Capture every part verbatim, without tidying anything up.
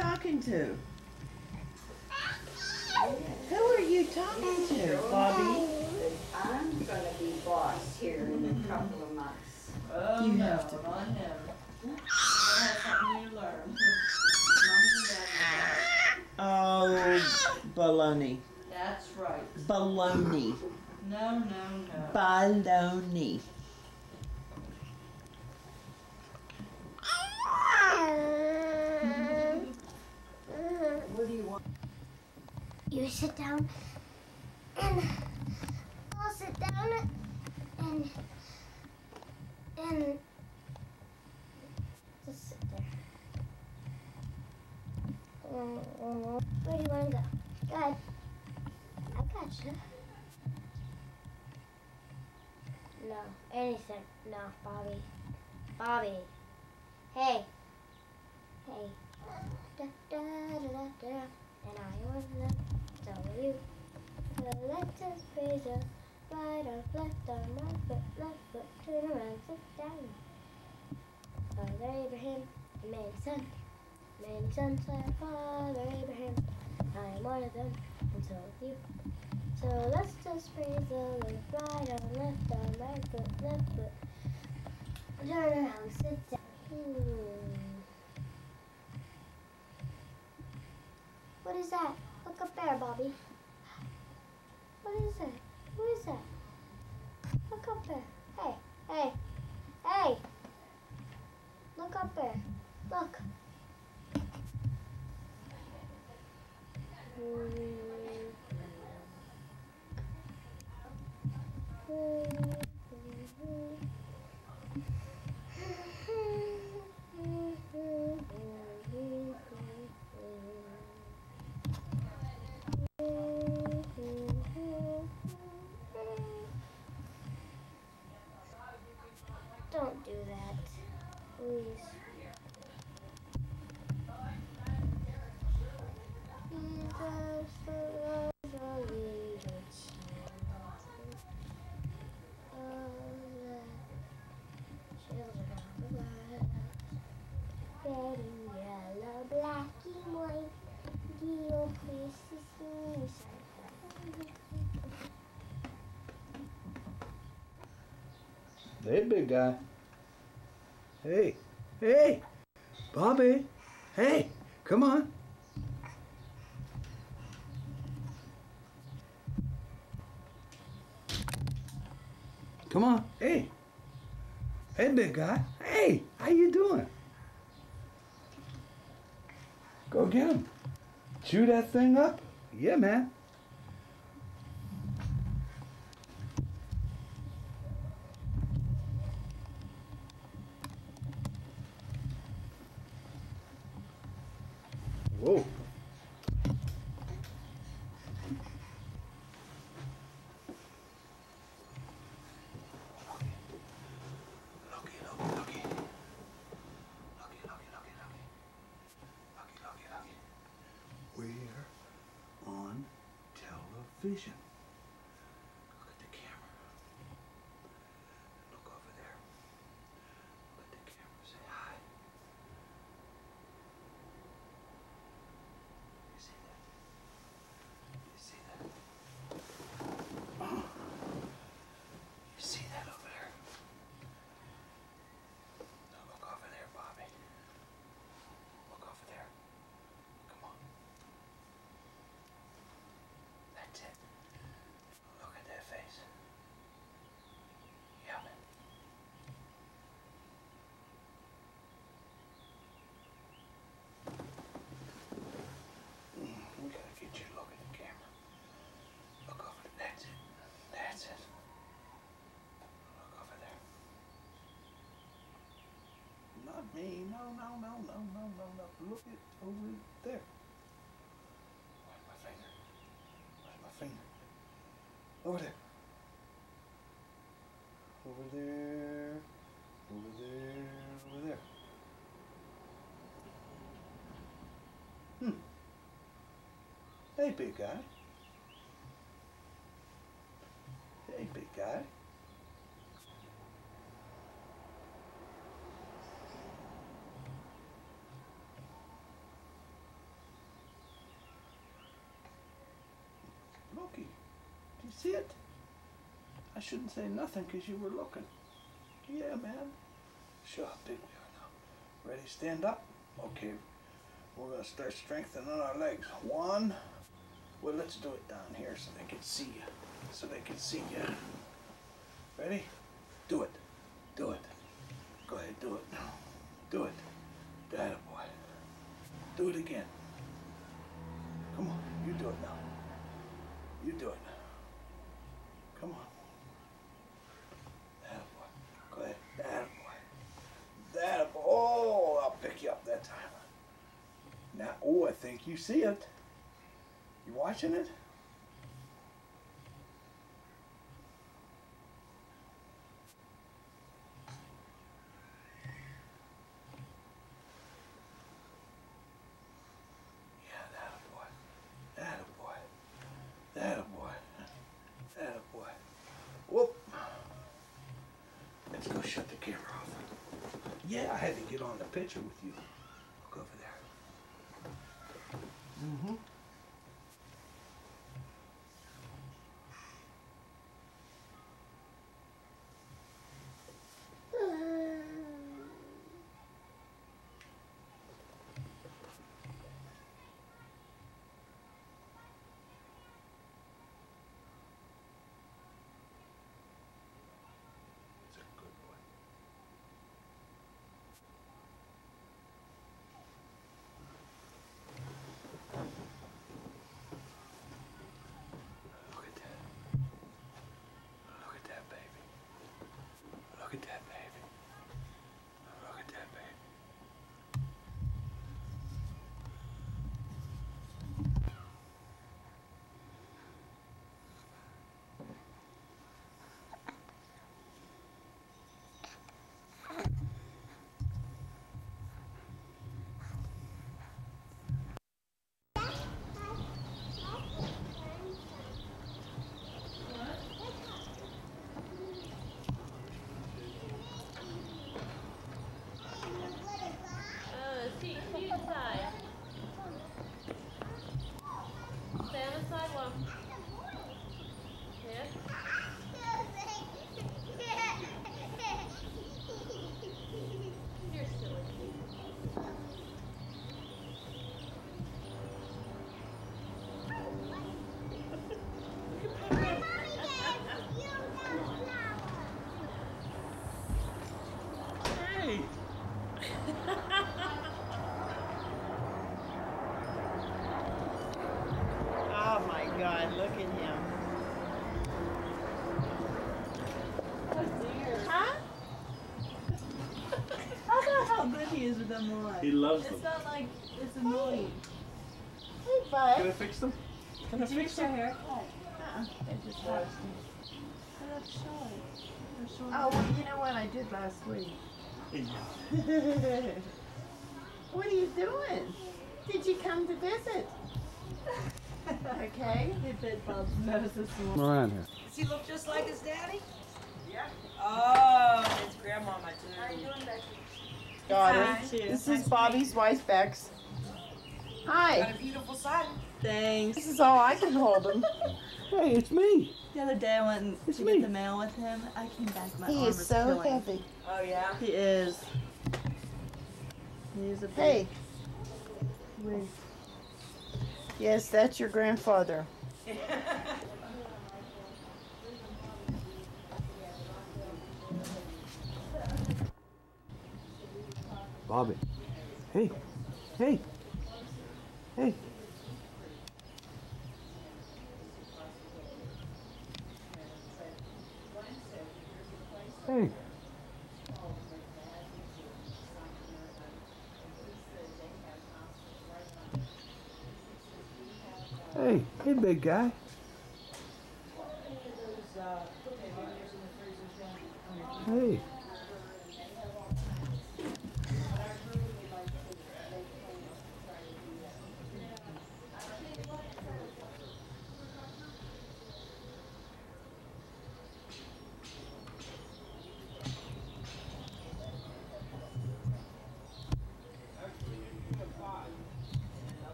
talking to? Who are you talking to, Bobby? I'm gonna be boss here in a couple of months. Oh You no, have to. not him. You're gonna have something new to learn. Mommy and Daddy. Oh, baloney. That's right. Baloney. No, no, no. Baloney. What do you want? You sit down and I'll sit down and and just sit there. Where do you want to go? Go ahead. I got you. No, anything. No, Bobby. Bobby. Hey. Hey. Da, da, da, da, da. And I was left, so will you. The left is razor, right arm, left arm, right foot, left foot, turn around, sit down. Father Abraham, and many sons, many sons had Father Abraham. I am one of them, and so will you. So let's just praise the Lord, right arm, left arm, right foot, left foot, turn around, sit down. Hmm. What is that? Look up there, Bobby. What is it? Who is that? Look up there. Hey, hey, hey! Look up there. Look. Don't do that, please. Yellow, black, and white, deal, Christmas. Hey, big guy. Hey, hey, Bobby. Hey, come on. Come on. Hey. Hey, big guy. Hey, how you doing? Go get him. Chew that thing up. Yeah, man. Whoa. We're on television. Look at the camera. Look over there. Look at the camera. Say hi. You see that? You see that? Oh. You see that over there? Now look over there, Bobby. Look over there. Come on. That's it. Look at that face. Yummy. We gotta get you to look at the camera. Look over there. That's it. That's it. Look over there. Not me. No, no, no, no, no, no, no. Look at over there. Where's my finger? Where's my finger? Over there. Over there. Over there. Over there. Hmm. Hey, big guy. Hey, big guy. You see it? I shouldn't say nothing because you were looking. Yeah, man. Show how big we are now. Ready? Stand up. Okay. We're going to start strengthening our legs. One. Well, let's do it down here so they can see you. So they can see you. Ready? Do it. Do it. Go ahead. Do it now. Do it. That boy. Do it again. Come on. You do it now. You do it. Come on. That boy. Go ahead. That boy. That boy. Oh, I'll pick you up that time. Now, oh, I think you see it. You watching it? Yeah, that boy. That boy. That boy. That boy. Whoop. Let's go shut the camera off. Yeah, I had to get on the picture with you. Look over there. Mm-hmm. It's a good boy. Look at that. Look at that baby. Look at that baby. Look at that baby. Oh, see, see inside. Stay on the sidewalk. Yes. You're silly. Hey! Oh my God, look at him. Huh? How about how good he is with them boys? He loves It's them. not like it's annoying. Hey, bud. Can I fix them? Can I Did you fix get your them? hair cut? Uh-uh. It just happened. But that's short. They're short. Oh, well, you know what I did last week? What are you doing? Did you come to visit? Okay. He bit Bob's nose this morning. Around here. Does he look just like his daddy? Yeah. Oh, his grandmama too. How you doing, Becky? Daughter. Hi. This is Bobby's wife, Bex. Hi. Got a beautiful son. Thanks. This is all I can hold him. Hey, it's me. The other day I went and It's to me. get the mail with him. I came back, my He arm is was so killing. heavy. Oh yeah. He is. He's a big. Hey. big- Yes, that's your grandfather. Bobby. Hey. Hey. Hey. Hey. Hey, hey, big guy. Hey.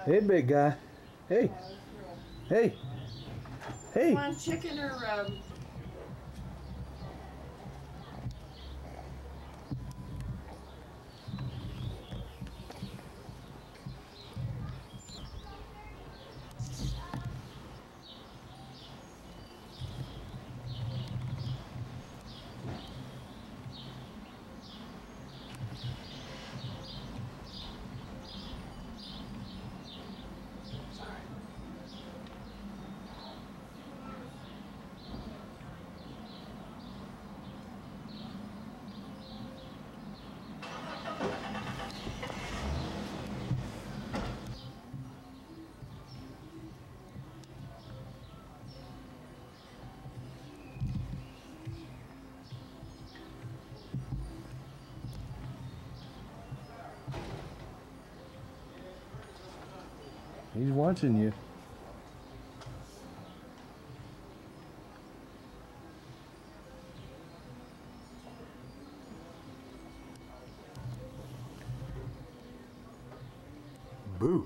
Hey, big guy. Hey. Hey. Hey. Want chicken or um? He's watching you. Boo.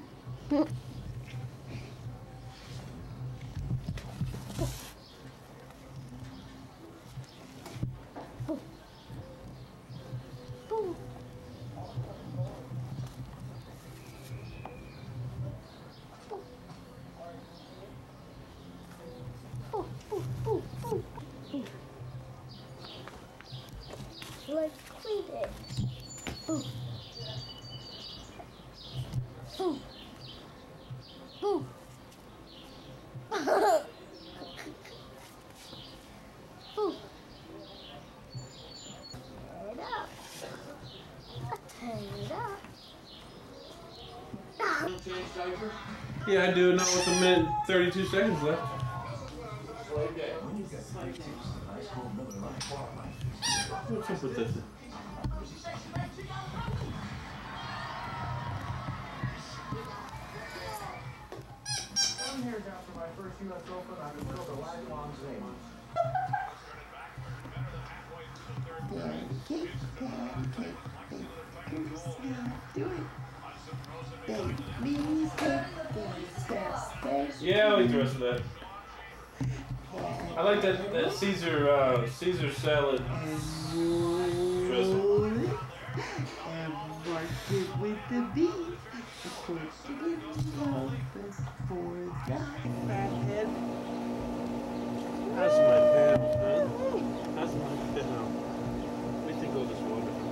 Let's clean it. Boo. Boo. Boo. Boo. Turn it up. Turn it up. Yeah, I do. Not with a minute, thirty-two seconds left. What's up with this? Seven years after my first U S Open, I've been built a lifelong savings. Pancake, pancake, pancake, snap, do it. Bake me cake, stairs, stairs. Yeah, I'll eat the rest of that. I like that, that Caesar uh, Caesar salad dressing. And mark it with the beef. Of course, you get love for that fathead. That's my pen, man. That's my pen. We think all this wonderful.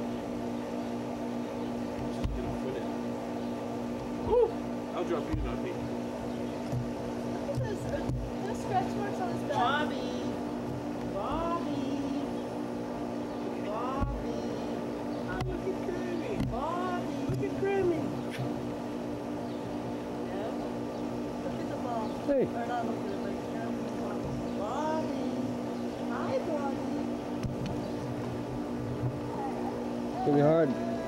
Just get off with it. Woo! I'll drop you, not me. Look at this. There's scratch marks on his back. Bobby, Bobby, Bobby. Oh, look at Grammy. Bobby. Look at Grammy. Yeah. Look at the ball. Hey. Or not look at it, like Jeremy's ball. Bobby. Hi, Bobby. It's gonna be hard.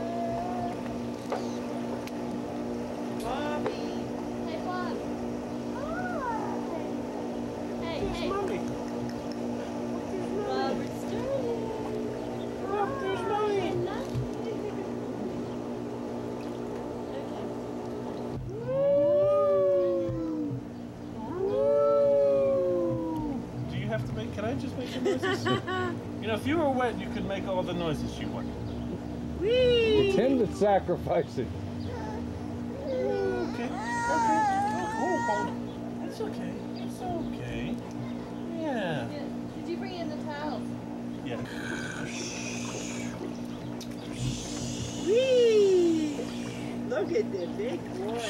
Bobby. Hey, Bob. Hey, hey. Mommy. Bob, we're starting. Look, there's Mommy. Do you have to make, can I just make the noises? You know, if you were wet, you could make all the noises you want. Pretend to sacrifice it. Okay, okay. Hold, hold. It's okay. It's okay. Yeah. Yeah. Did you bring in the towels? Yeah. Whee! Look at the big boy.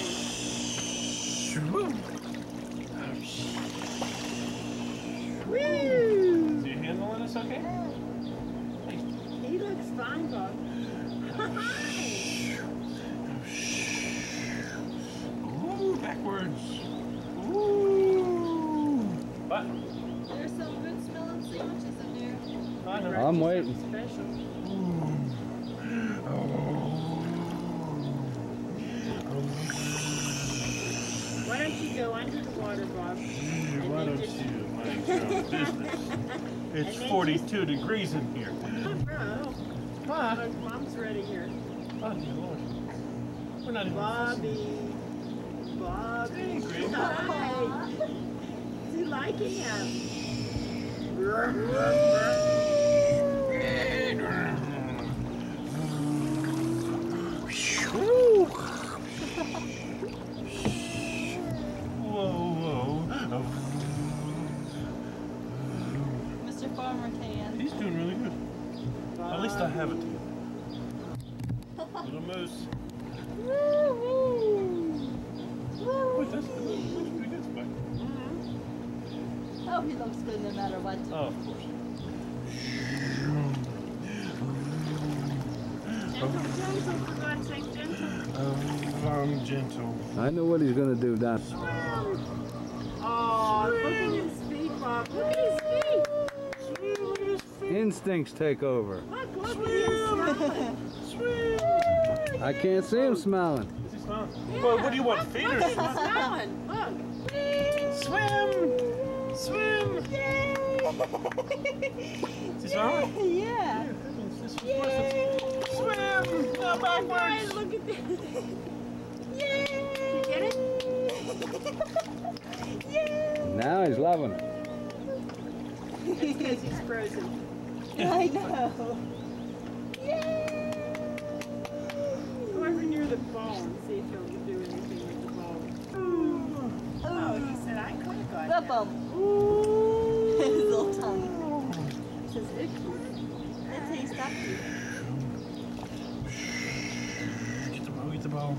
Woo! So you handling this okay? He looks fine, Bob. Ooh, backwards. Ooh. What? There's some good smelling sandwiches in there. I know. I'm waiting. Special. Why don't you go under the water, Bob? And Why then don't just- you mind your own business? It's And then forty-two degrees in here. Oh, What? oh, Mom's ready here. Oh, dear Lord. We're not even Bobby. Bobby. Grandma. Hi. Do you like him? Mister Farmer can. He's doing really good. At least I have it. Little moose. Wait, that's, that's pretty good, Spike. Oh, he looks good no matter what. Oh, of course. Gentle, gentle, for God's sake, gentle. Oh, I'm gentle. I know what he's gonna do down. Oh, look at his feet, Bob. Look at his feet. Swim, look at his feet. Instincts take over. Look, look at him smelling. Swim. I can't see him smiling. Is he smiling? Yeah. Well, what do you want, Look, feet or look at him swim? smelling. Look. Swim! Swim! Is he smiling? Yeah. This is Swim! Now backwards! Guys, look at this. You get it? Now he's loving it. It's because he's frozen. I know. Go over near the ball and see if he'll do anything with the ball. Oh, he said I could have got Up that. him. His little tongue. It says icky. That's how you stop you. Get the ball, get the ball.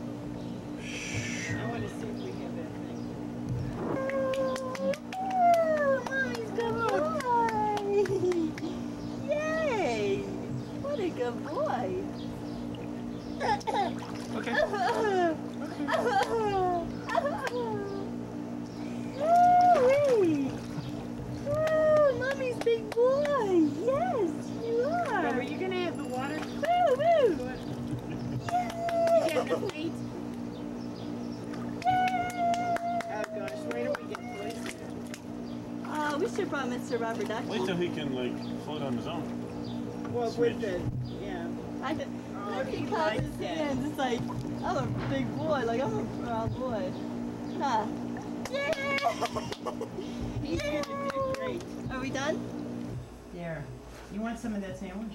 I want to see if we have that thing. Mommy's good boy. Yay! What a good boy. Okay. Woo-wee. Oh, Mommy's big boy. Yes, you are. So are you going to have the water? Woo, woo. You get the feet? Oh gosh, wait till we get police. Oh, we should brought Mister Robert Duck. Wait till he can, like, float on his own. Well, with the, yeah. I could. Oh, Look, he he claps likes his that. hands. It's like, I'm a big boy. Like, I'm a proud boy. Huh. Yeah! He's going to do great. Are we done? There. You want some of that sandwich?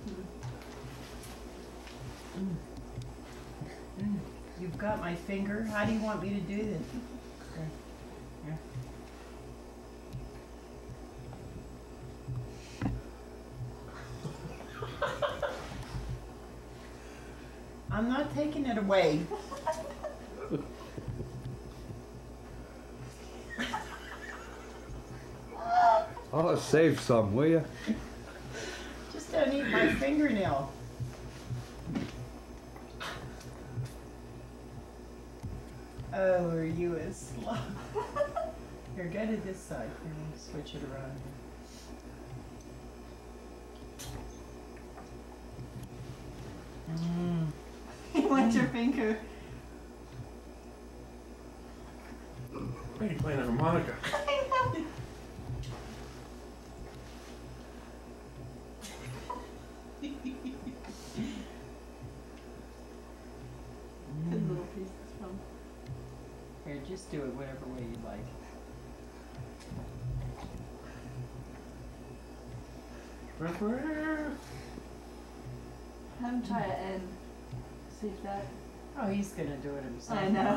Mm. Mm. You've got my finger. How do you want me to do this? There. Here. I'm not taking it away. Oh, save some, will you? Just don't eat my fingernail. Oh, are you a slow? Here, go to this side. Here, we'll switch it around. Mm. You want your finger? Why are you playing a harmonica? Good little pieces from. Here, just do it whatever way you like. Have him try it and see if that. Oh, he's gonna do it himself. I know.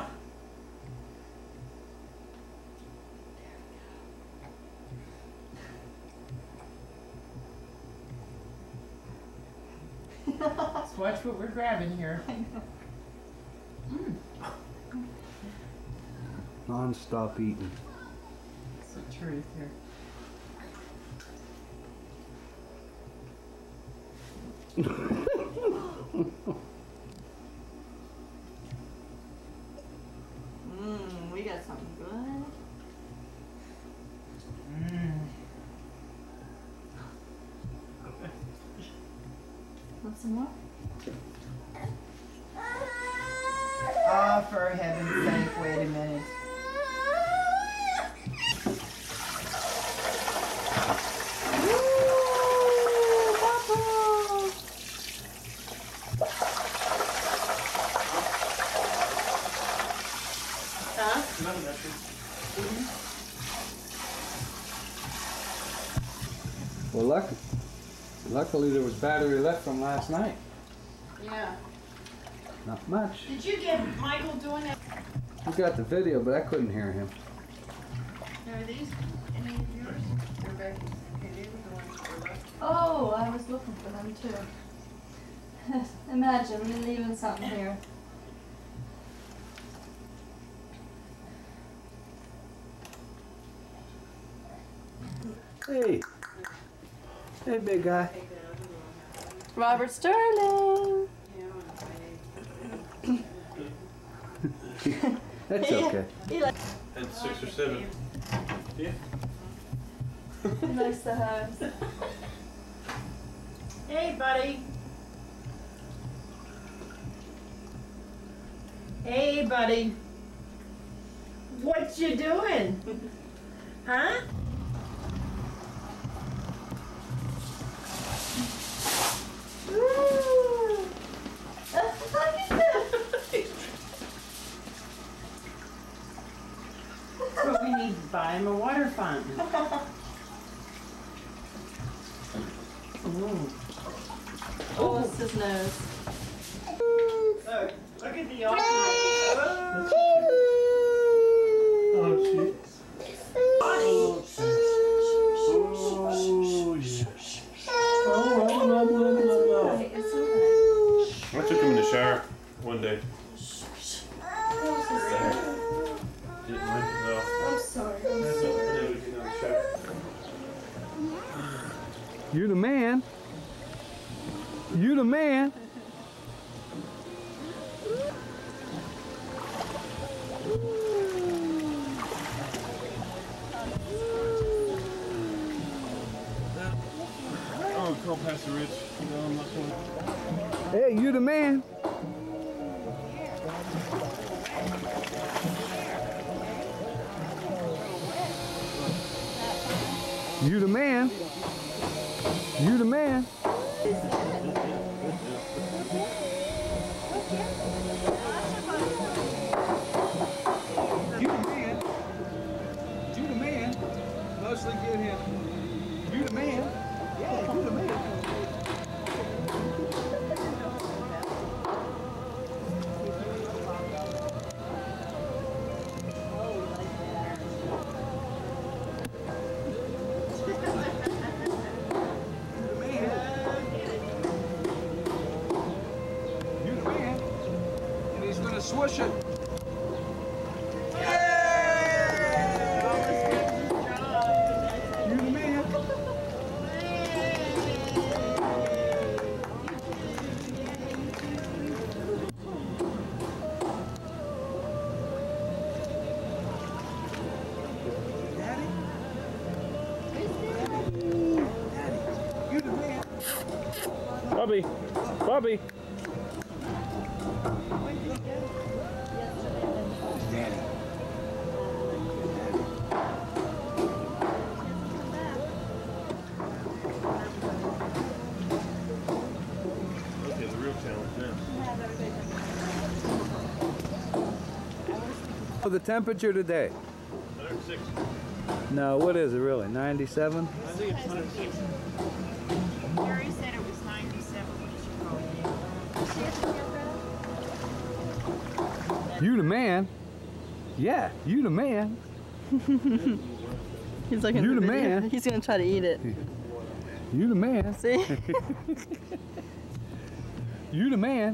Let's watch what we're grabbing here. I know. Mm. Non-stop eating. It's the truth here. Mmm, we got something good. Mm. Want some more? Oh, for heaven's sake, wait a minute. Well, luck luckily there was battery left from last night. Yeah. Not much. Did you get Michael doing it? We got the video, but I couldn't hear him. Are these any of yours? They're Becky's. Okay, these are the ones that were left. Oh, I was looking for them too. Imagine me leaving something here. Hey. Hey, big guy. Robert Sterling. That's okay. He likes, And six or seven. Yeah. he likes the house. Hey, buddy. Hey, buddy. What you doing? Huh? But we need to buy him a water fountain. Ooh. Oh, it's his nose. Look, look at the alternate. Oh, jeez. Oh, Oh, yeah. Oh, blah, blah, blah, blah, blah. It's okay. I took him in the shower one day. Didn't rinse it off. I'm sorry. That's all I did was get out of the shower. You the man. You the man. Oh, call Pastor Rich. No, I'm not going. Hey, you the man. You the man. You the man. You the man. You the man. Mostly get him. You the man. Yeah, you the man. Swoosh it. You the man. Daddy? Daddy, you the man. Bobby. Bobby. Daddy. Okay, the real challenge now. The temperature today? one oh six. No, what is it really? ninety-seven? I think it's one oh six. Gary said it was ninety-seven when she called. You the man. Yeah, you the man. He's looking You at the video. man. He's gonna try to eat it. You the man. See? You the man.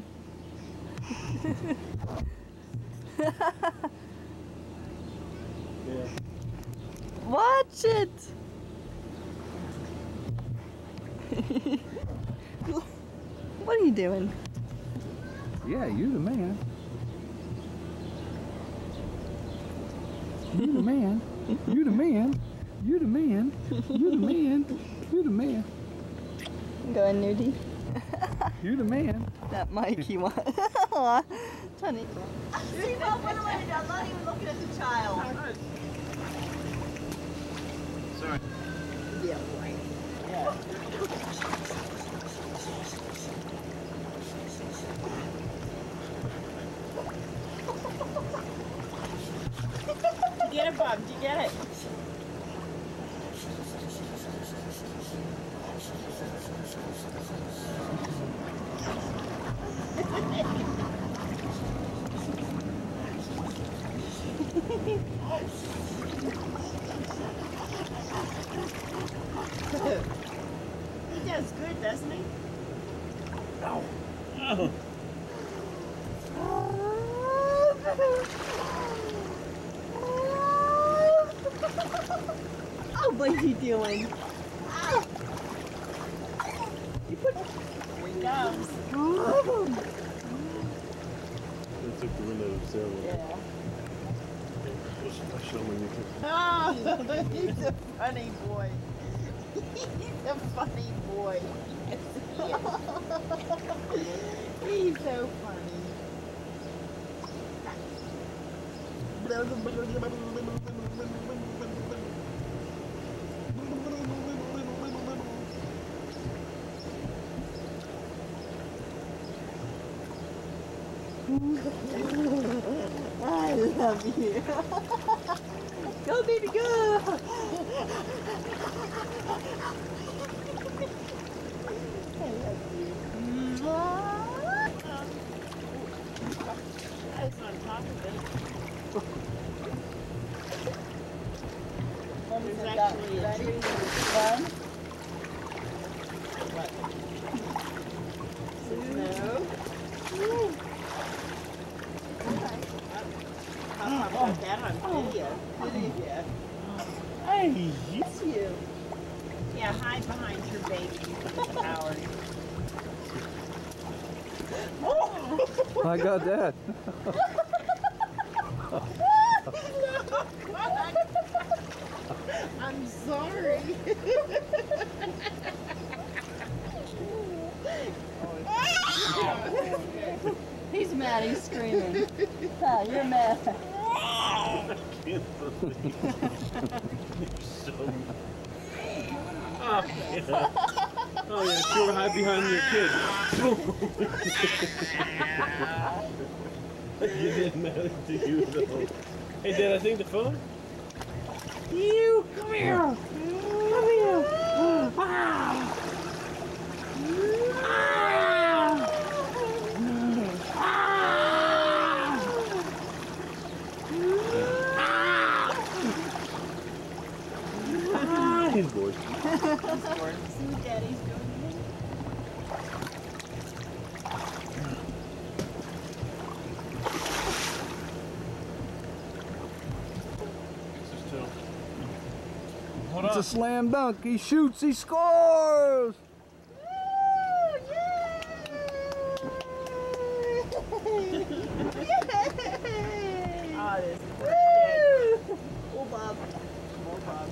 Yeah. Watch it. What are you doing? Yeah, you the man. You the man. You the man. You the man. You the man. You the man. Going nudie. You the man. That Mikey one. Trying to. See, Mom, what am I? I'm not even looking at the child. Sorry. Yeah, right. Yeah. Bob, did you get it? He does good, doesn't he? Oh. Oh. Oh, what are you doing? Ah. You put. Here he comes. I took the window of zero. Yeah. Show me you can. Oh, he's a funny boy. He's a funny boy. Yes, he is. He's so funny. I love you. Go, baby, go. I love you. I was on top of it. There's actually a tree. One, What? No. I'll put that on video. Video. Hey, that's you. Yeah, hide behind your baby. Howard. I got that. I'm sorry. He's mad, he's screaming. Ah, you're mad. I can't believe you're so. Oh, yeah. Oh, yeah, sure, hide behind your kid. You didn't matter to you, though. Hey, Dad, I think the phone? You, come here. Come here. Ah. He's bored. See what Daddy's doing again? Hold It's on. a slam dunk. He shoots, he scores. Oh, this is Oh, Bob. more Bob.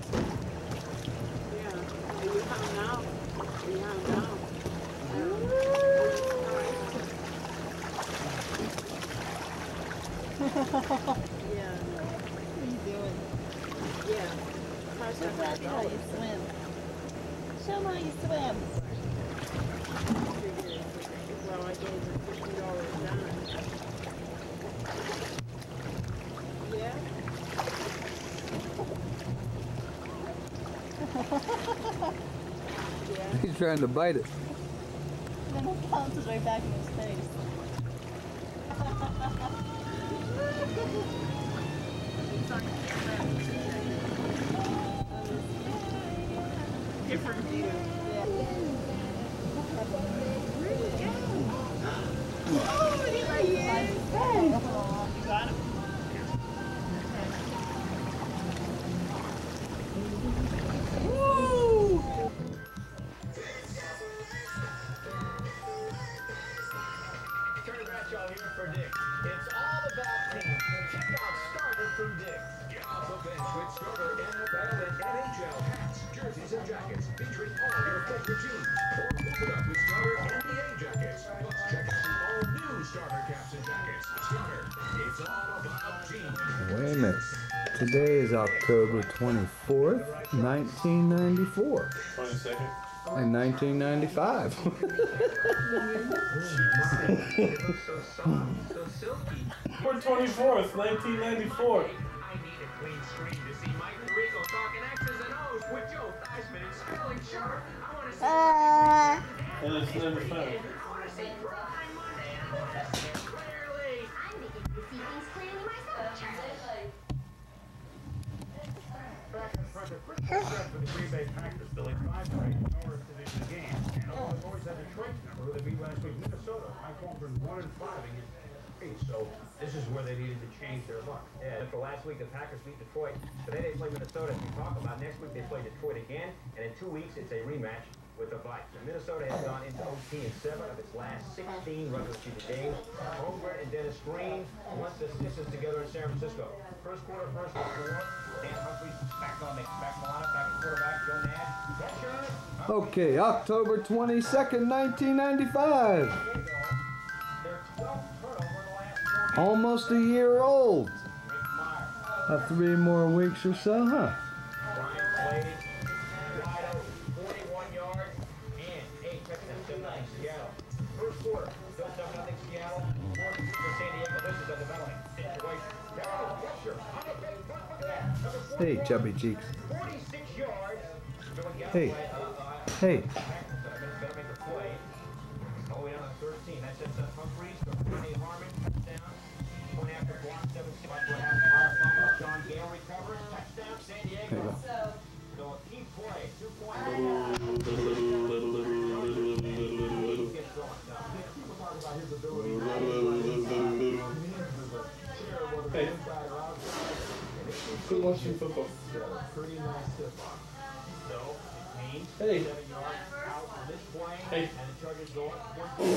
Yeah. Are you hung out? Are you hung out? Yeah. What are you doing? Yeah. Show Daddy how you swim. Show him how you swim. Well, I gave her fifty dollars down. Yeah. Yeah. He's trying to bite it. Then it bounces right back in his face. Different view. Yeah. Oh, there he is. You got him? Woo! Turner Bradshaw here for Dick's. It's all about teams. Check out Starter from Dick's. Get off the bench with Starter N F L and N H L hats, jerseys, and jackets featuring all your favorite teams. Or move it up with Starter N B A jackets. Plus, check out the all-new Starter caps and jackets. Starter, it's all about teams. Wait a minute. Today is October twenty-fourth, nineteen ninety-four. twenty-second. And nineteen ninety-five. We're twenty-fourth, nineteen ninety-four. clean screen to see Mike Tirico talking X's and O's with Joe Theismann and spelling sharp. I want to see Uh, And it's never found. I want to see Prime Monday and I want to see it clearly. I'm beginning to see things clearly myself, Charlie. Back in front of Christmas set for the Green Bay Packers, Billy five straight North Division games. And all the boys had Detroit number who they beat last week, Minnesota. Mike Holmgren one and five against three. So this is where they needed to change their luck. Yeah, after last week the Packers beat Detroit. Today they play Minnesota, as we talk about. Next week they play Detroit again, and in two weeks it's a rematch with the Vikes. And Minnesota has gone into O T in seven of its last sixteen regular season games. Holmgren and Dennis Green once the stitches together in San Francisco. First quarter, first quarter. Dan Humphries back on, makes back lineup, back at quarterback, Joe Nash. Catcher. Okay, October twenty-second, nineteen ninety-five. Their twelfth turnover in the last four games. Almost a year old. Rick Meyer. About three more weeks or so, huh? Brian Clay, wide open, forty-one yards, and eight touchdowns, seven nothing Seattle. First quarter, still seven nothing Seattle, fourth for San Diego. This is a developing situation. Carroll, Getcher, on a big front, look at that. Number four, Hey, chubby cheeks. forty-six yards. Going down Hey. the way, uh, uh, Hey. Better make a play. All the way down to thirteen. That sets up Humphries. Renee Harmon, touchdown. Point after block, seven six. About to have fire fumble. John Gale recovers. Touchdown, San Diego. So a key play. Two point. Gets going. Now, people talk about his ability. Hey. Quit watching football. Pretty nice tip-off. So, means Hey. seven yards out on this play. Hey. And the Chargers go up.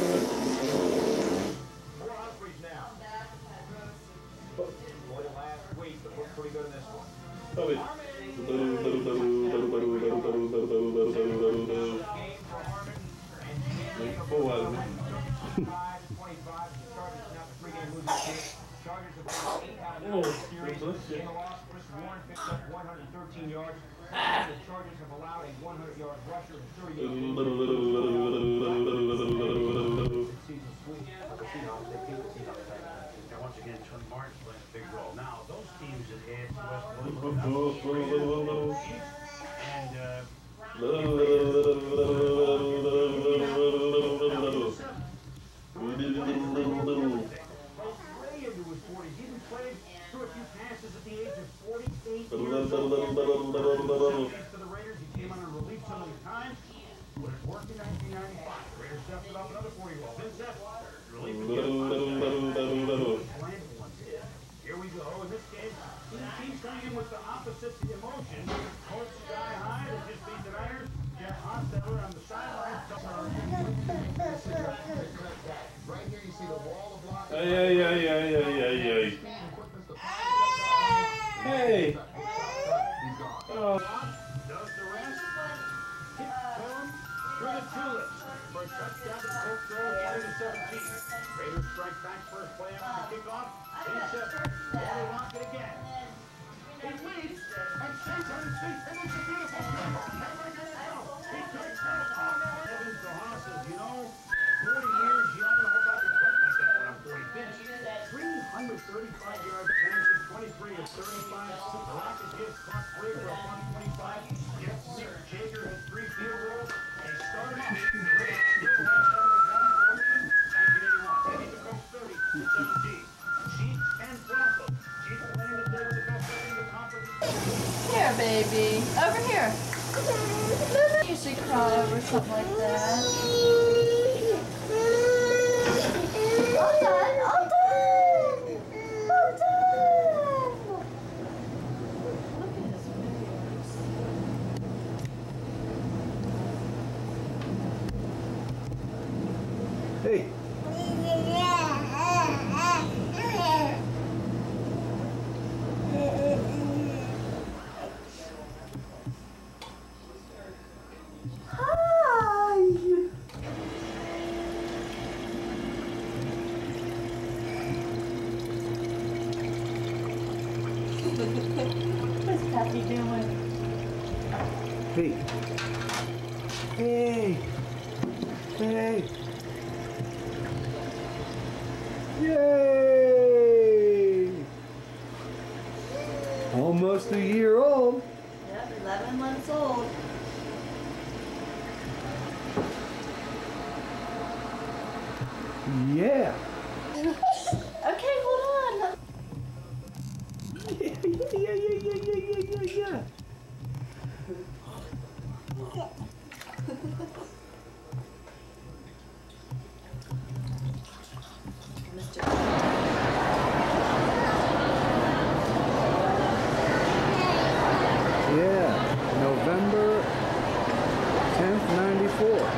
More Humphries now. Boy, last week, but looked pretty good in this one. Stop it. Game for Harmon and Make a fool out of me. twenty-five twenty-five. The Chargers now the three-game losing streak. Chargers have won eight out of Oh, nine series. bless you. In the loss, Chris Warren picked up one hundred thirteen yards. The Chargers have allowed a one hundred yard rusher and thirty yards. Season sweep for the Seahawks. They beat the Seahawks. And once again, Trent Martin playing a big role. Now, those teams that had West and uh, way into his forties. He even played through a few passes at the age of forty-eight years old. To the Raiders, he came on and relief some of the time. When it worked in nineteen ninety-five, the Raiders stepped it up another forty year old. Vince F. relief Here we go. In this game, two teams coming in with the opposite emotion. Colts sky high, they just beat the Niners. Jeff Hostetler on the sideline. Right here you see the wall of blocks. Hey, hey, hey, hey, hey, hey, hey. Hey. Oh. Does the rest. Kick home through the tulips. For a touchdown to the Colts throw twenty to seventeen. Raiders strike back first play after the kickoff. Intercept. Ball lock it again. He leads and stays on his feet. And it's a beautiful throw. Everybody get it out. He takes it. Oh, no. Evans Johanna says, you know, forty years young. I hope I can fight like that when I'm forty. Vince, three hundred thirty-five yards passing, twenty-three of thirty-five. Rocket hits, caught three for a one twenty-five. Jeff Jager has three field goals. They start him off. The Raiders still have some of the ground fortune. nineteen eighty-one. They beat the Colts thirty to seventeen. Chiefs and Broncos. Chiefs playing today with the best record in the conference. Here, baby. Over here. You should crawl over something like that. All done. All done. All done. Look at his fingers. Hey. What's Pappy doing? Hey. Hey. Hey. Yay! Home Almost a year old. Yep, eleven months old. Yeah. Okay, hold on. Yeah, yeah, yeah, yeah, yeah, yeah, yeah, yeah. Yeah, November tenth, ninety-four.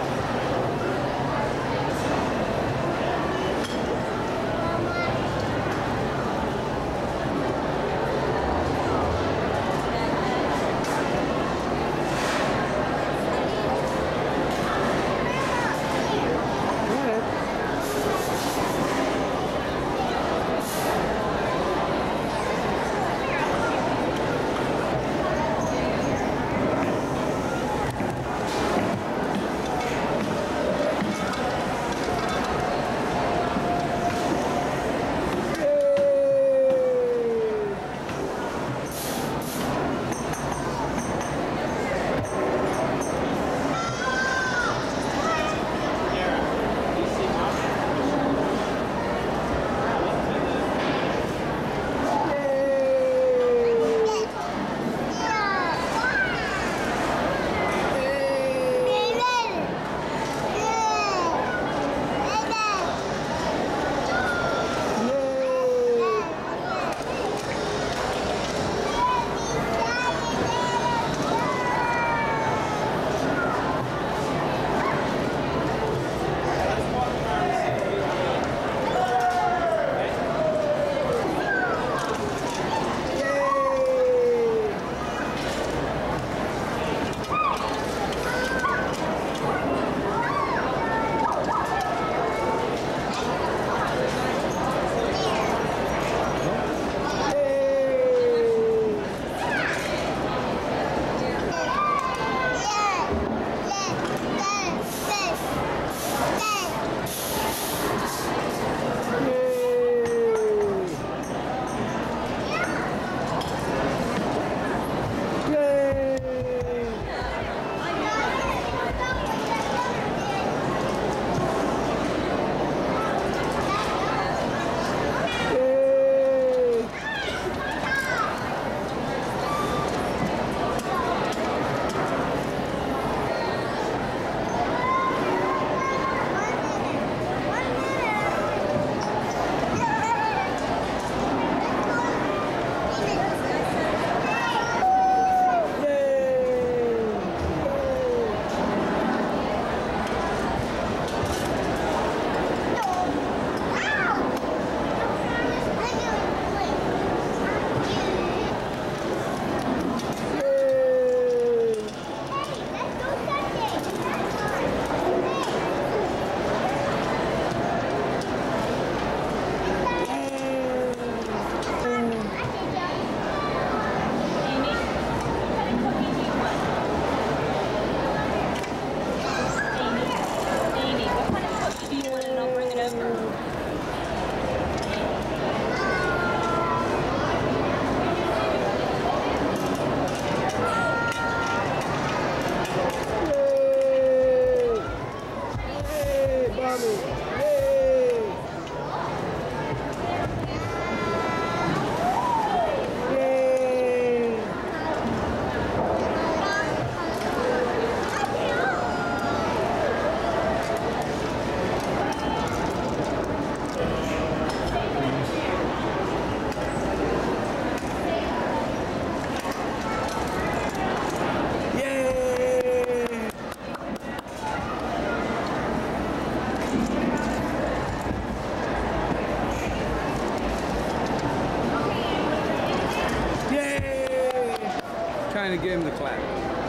Trying to get him to clap.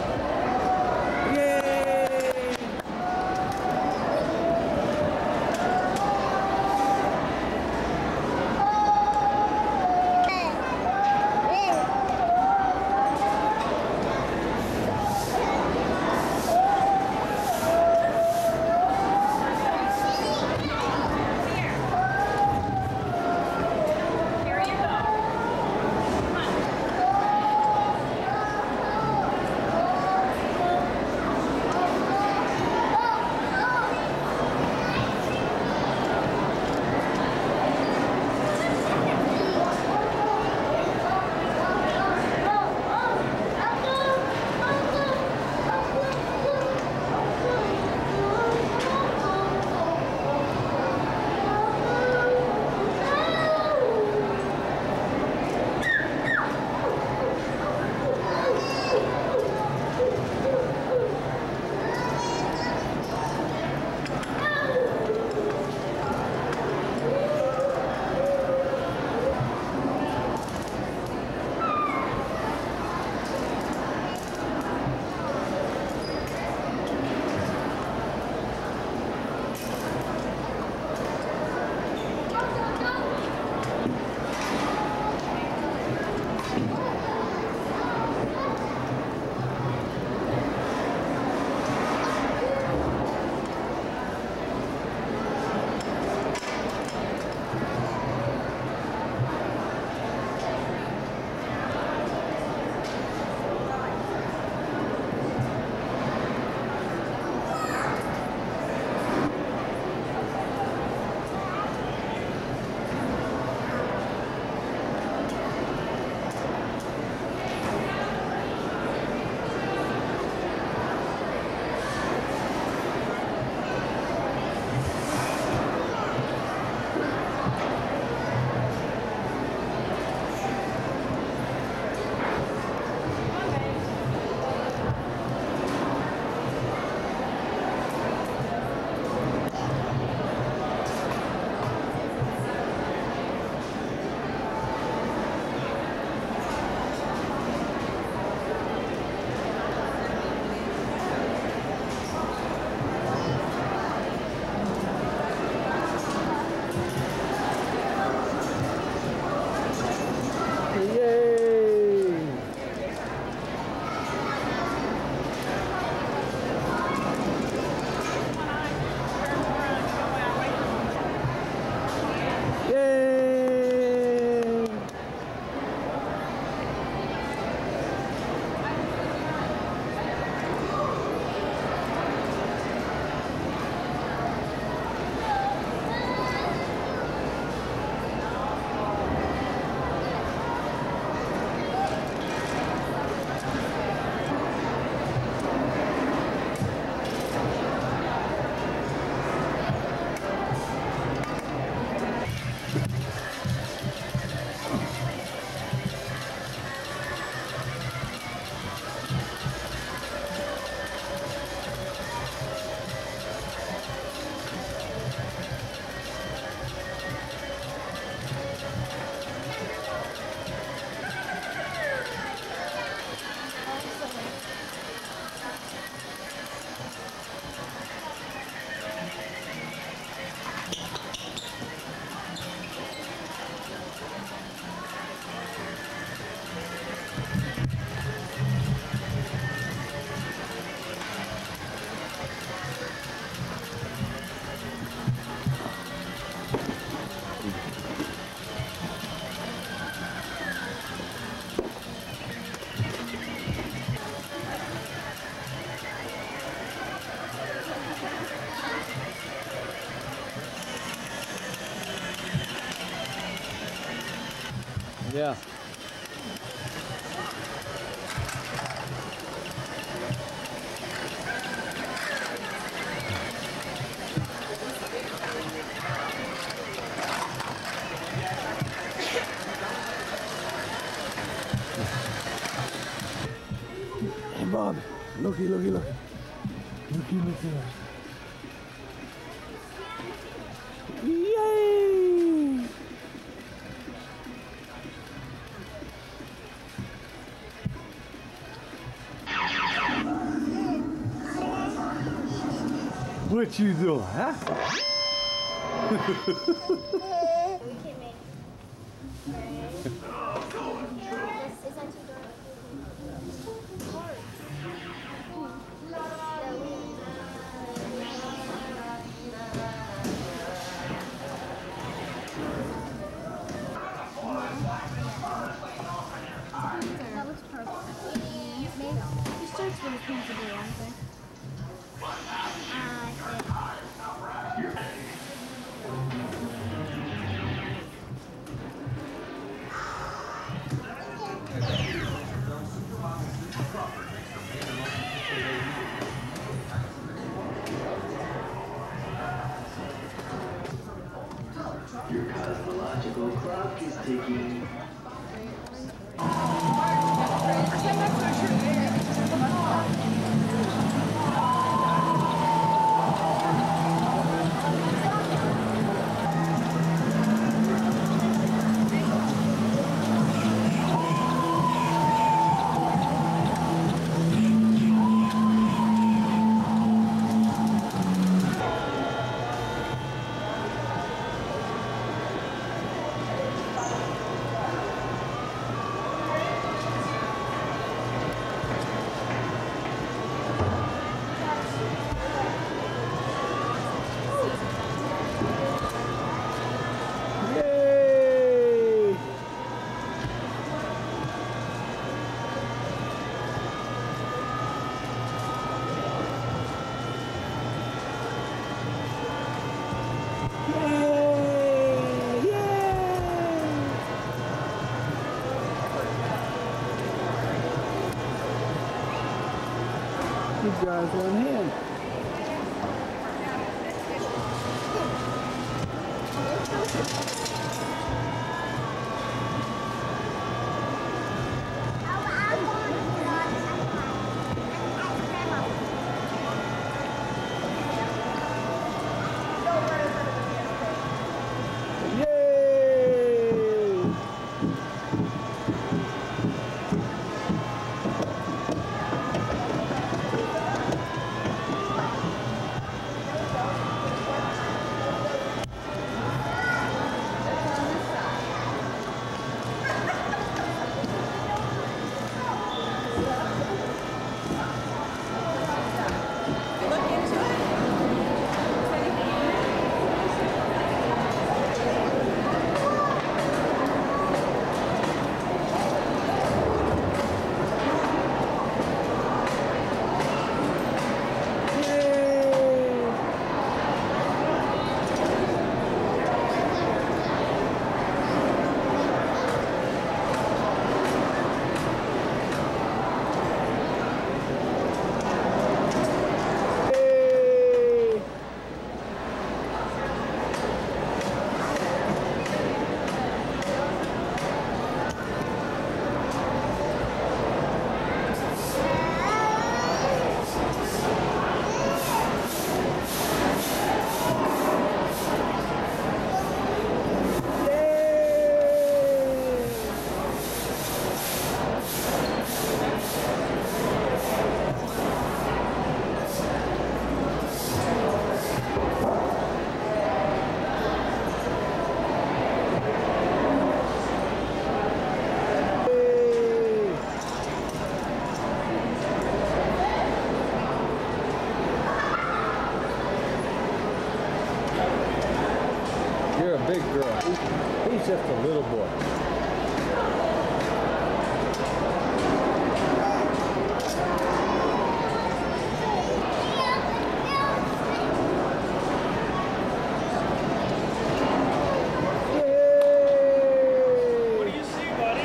Yay! Here you go. Come on. Yeah. Hey Bob, looky, looky, looky. Looky, looky, looky. Yay! What you doing, huh? That looks perfect. These shirts really cool today, aren't they? Your cosmological clock is ticking. You guys one hand. You're a big girl. He's, he's just a little boy. What do you see, buddy?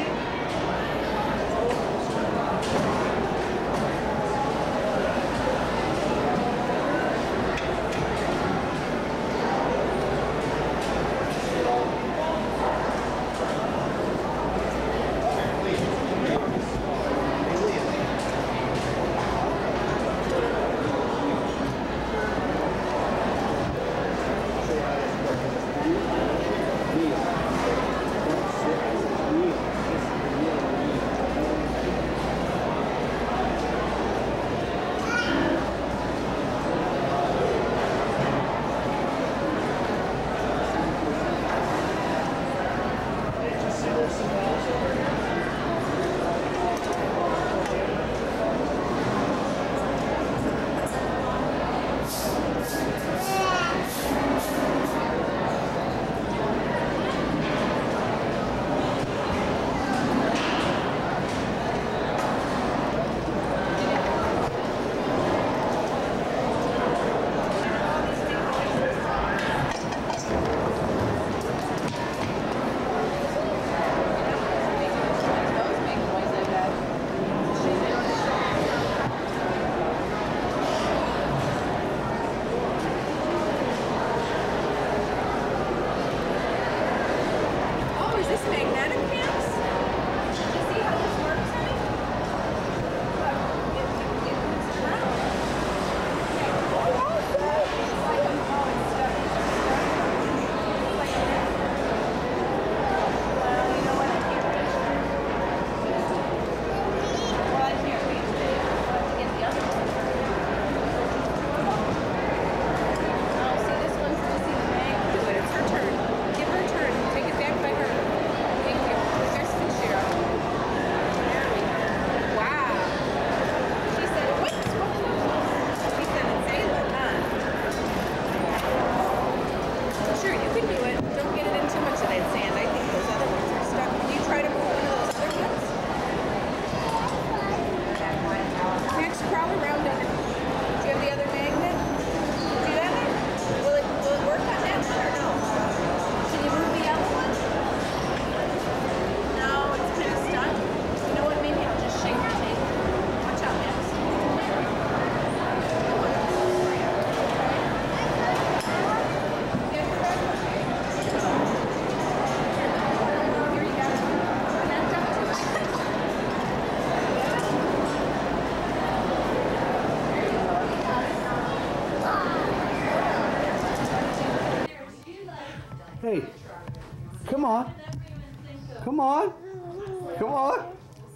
Hey, come on. Come on. Come on.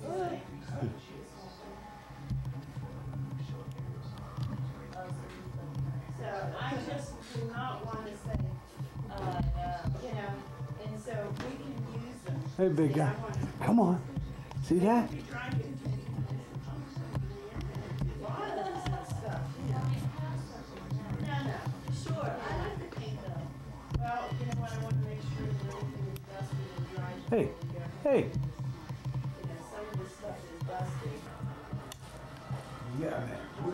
So I just do not want to say, uh, you know, and so we can use them. Hey, big guy. Come on. See that? Hey, hey. Yeah, man.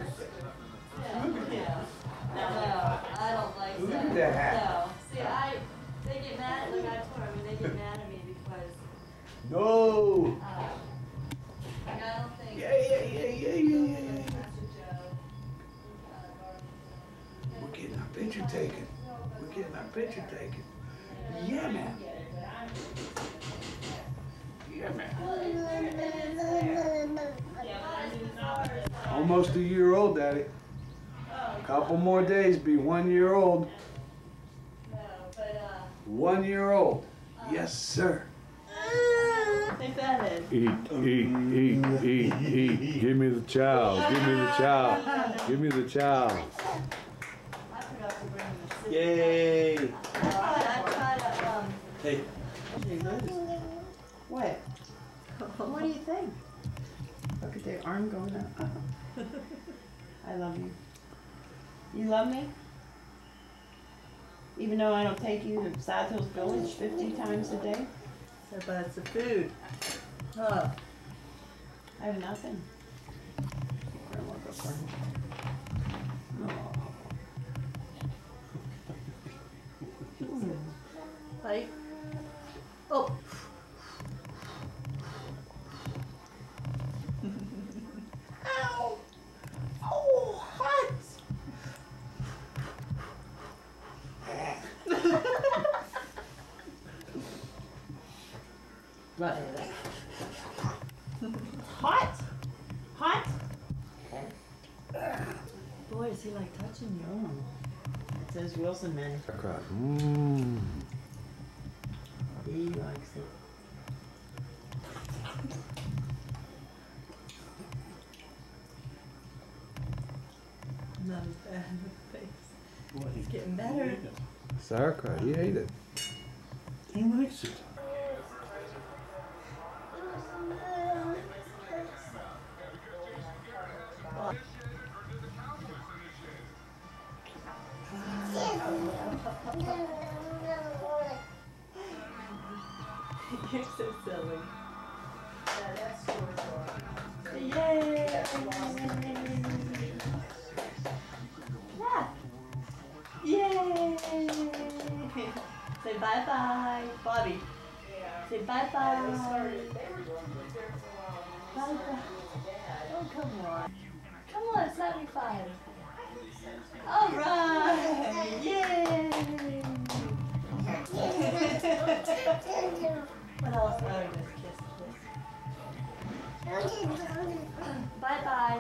No, I don't like Look that. at that hat. No. See, I, they get mad, like I told her, I mean, they get mad at me because, No. uh, like I don't think. Yeah, yeah, yeah, yeah, yeah, yeah. We're getting our picture taken. We're getting our picture taken. Yeah, man. Yeah, man. Almost a year old, Daddy. Couple more days, be one year old. One year old. Yes, sir. Hey, Fathead. Eat, eat, eat, eat, eat. Give me the chow. Give me the chow. Give me the chow. I forgot to bring the scissors. Yay. I tried, I tried to, um, Hey. What? What do you think? Look at their arm going up. I love you. You love me? Even though I don't take you to South Hills Village fifty times a day? So, but it's the food. Huh. I have nothing. Grandma, go for it. Like, oh. Ow! Oh, hot! Right. Hot? Hot? Boy, is he like touching you? Oh. It says Wilson Man. Mmm. He likes it. Not as bad in the face. He's getting better. Sauerkraut, he ate it. He likes it. You're so silly. Yeah, that's short. Yay! Yeah. Yay! Say bye bye, Bobby. Say bye bye. Bye bye. Oh, come on. Come on, seventy-five. All right. Yay! What else? Oh, just kiss, kiss. Bye bye.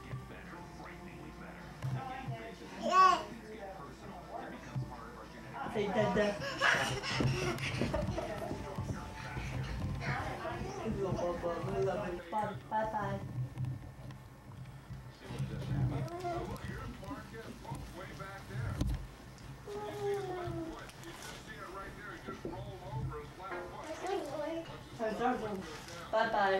Say dada. Bye bye. Bye bye.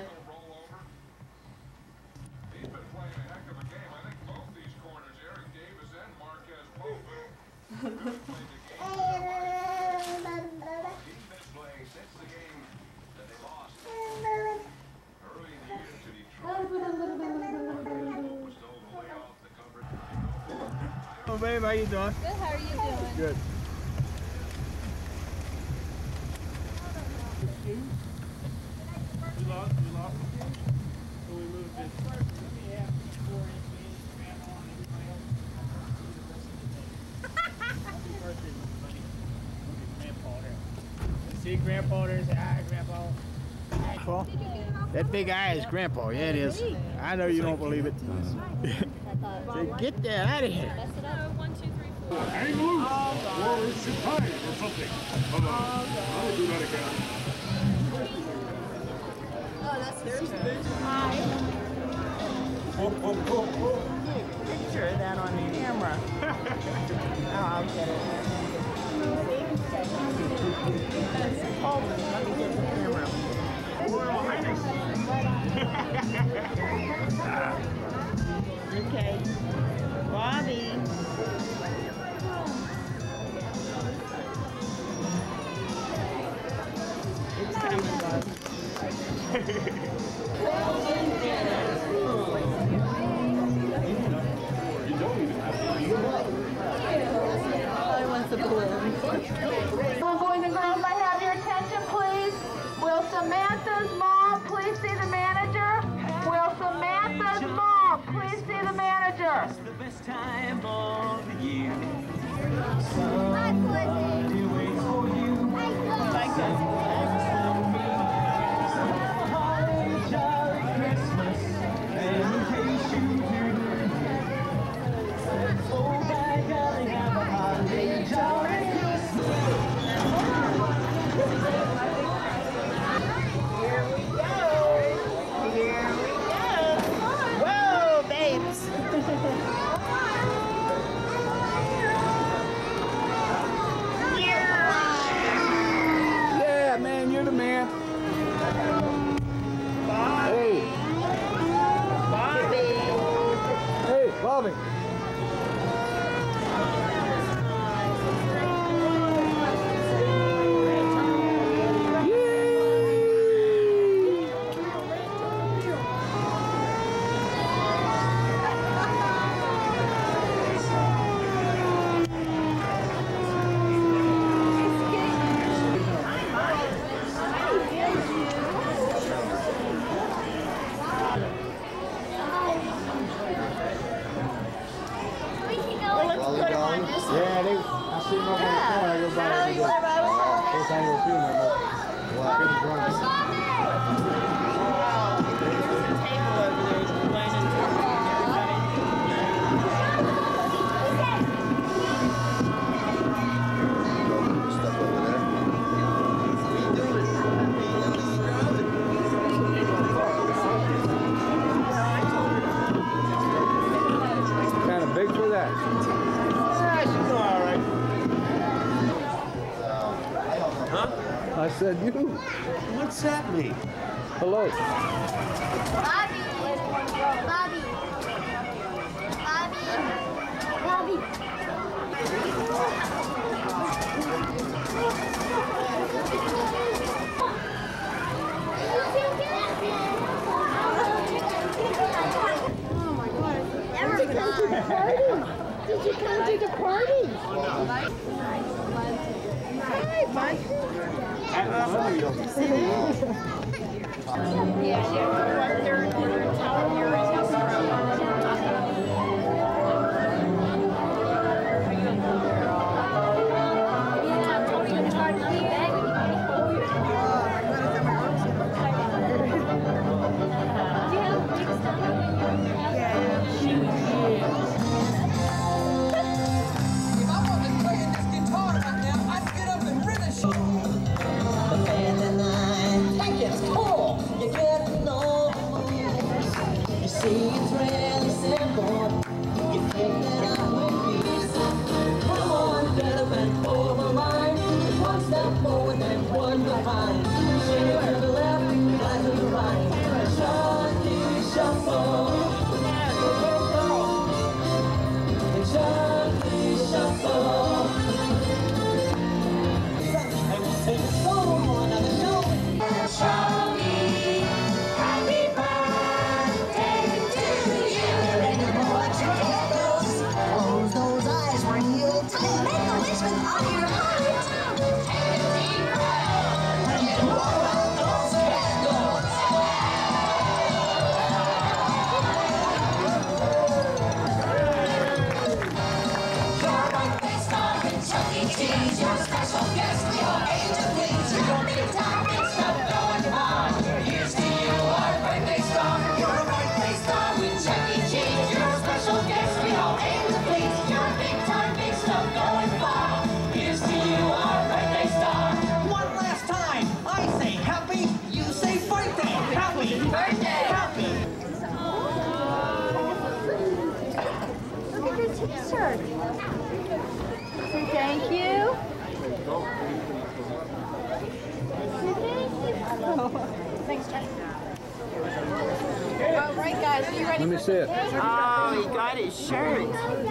He's been playing a heck of a game. I think both these corners, Eric Davis and Marquez both have played the game. Team misplay since the game that they lost early in the year to Detroit. Was told to lay off the coverage. Oh, babe, how you doing? Good, how are you doing? Good. We lost, we lost. So we moved it. See Grandpa there? Say hi, Grandpa. Grandpa. That big eye is Grandpa. Yeah, it is. I know you don't believe it. Say, get that out of here. One, two, three, four. Hang loose! Or sit tight or something. Uh, I'll do that again. Oh, that's there's Hi. Oh, oh, oh, oh. Picture of that on camera. Oh, I'll get it. Hold on, let me get the camera. Royal Highness. Okay. Bobby. It's coming, Bobby. I want the balloon. Well, boys and girls, I have your attention, please. Will Samantha's mom please see the manager? Will Samantha's mom please see the manager? It's the best time of the year. Hi, Pussy. He waits for you. Like that. Jolly Christmas, and in case you didn't hear, oh my golly, have a holly jolly Christmas. Here we go. Here we go. Whoa, babes. Yeah, man, you're the man. Hey. Bobby. Hey, Bobby. Yeah, they, I see them up on the corner. I go by every day. First time you were seeing them, but getting drunk. There's a table over there. He's complaining to Stuff over there. Kind of big for that. Ah, she's doing all right. Huh? I said you. What's that mean? Hello. Bobby. Bobby. Bobby. Oh my God. Did you come to the party? Did you come to the party? Hi, Mike. Yeah, she has to go up there and order a towel here and help her It's really simple. You take it out with peace. Come on, better than over mine. One step forward and one behind. Shake to the left, right to the right. Shuffle, shuffle. Shuffle, shuffle. And we'll take a solo on another show. Shuffle. Make a wish with all your heart. guys, are you ready? Let me see it. Oh, he got his shirt.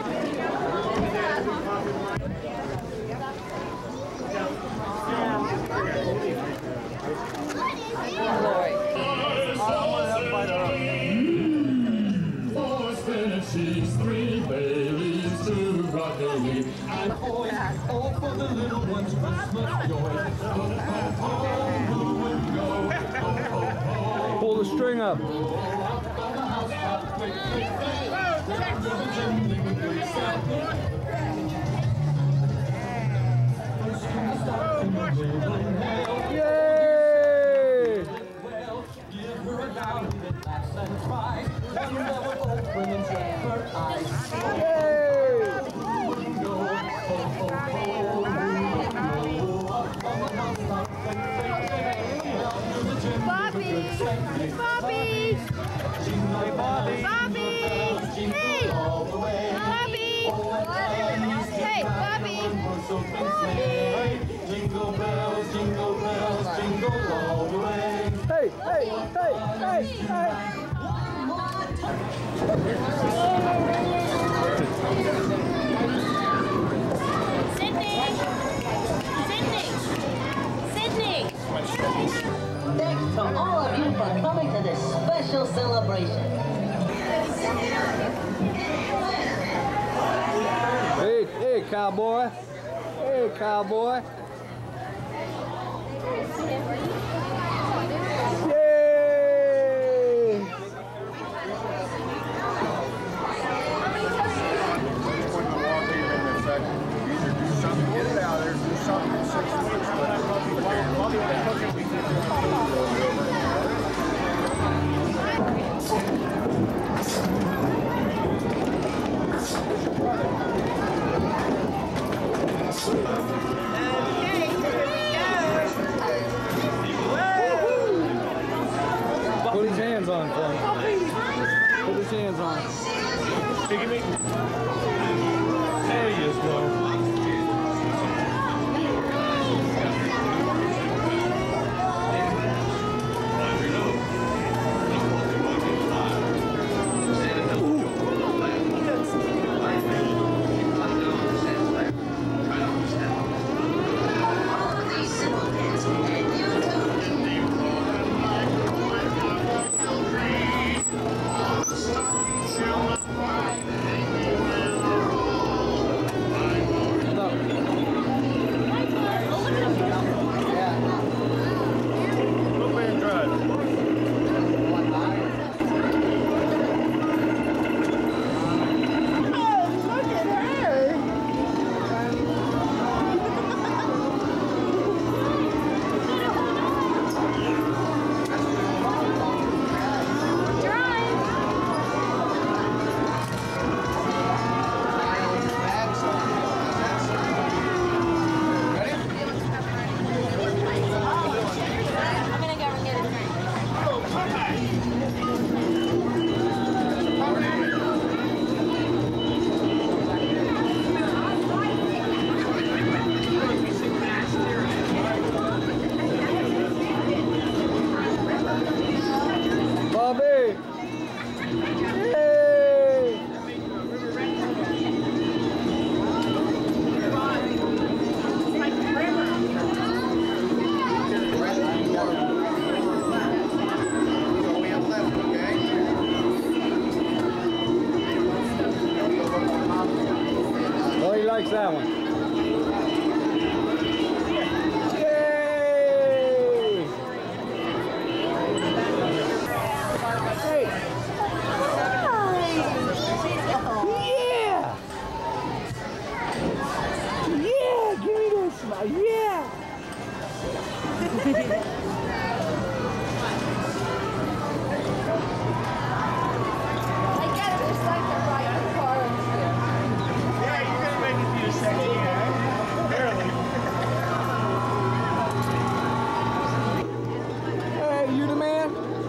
Four spinach cheese, three bay leaves, two broccoli, and four all for the little ones' Christmas joy. Pull the string up. Yay! Give her a down, laughs and cries, but you never open and shut her eyes. Bobby! Bobby! Hey, Bobby! Bobby! Hey! Bobby! Hey, Bobby! Jingle bells, jingle bells, jingle all the way. Hey, hey, hey, hey, hey. Sydney! Sydney! Sydney! Thanks to all of you for coming to this special celebration. Hey, hey, cowboy. Hey, cowboy. Yay! Get it out there, do something in six weeks. Put his hands on for me. Put his hands on. Hey, give me. There you go. likes that one. Yeah! Yeah! Give me that smile. Yeah! I get it. There's like a right car in here. Yeah, you're gonna make it through the second year. Barely. Hey, you the man?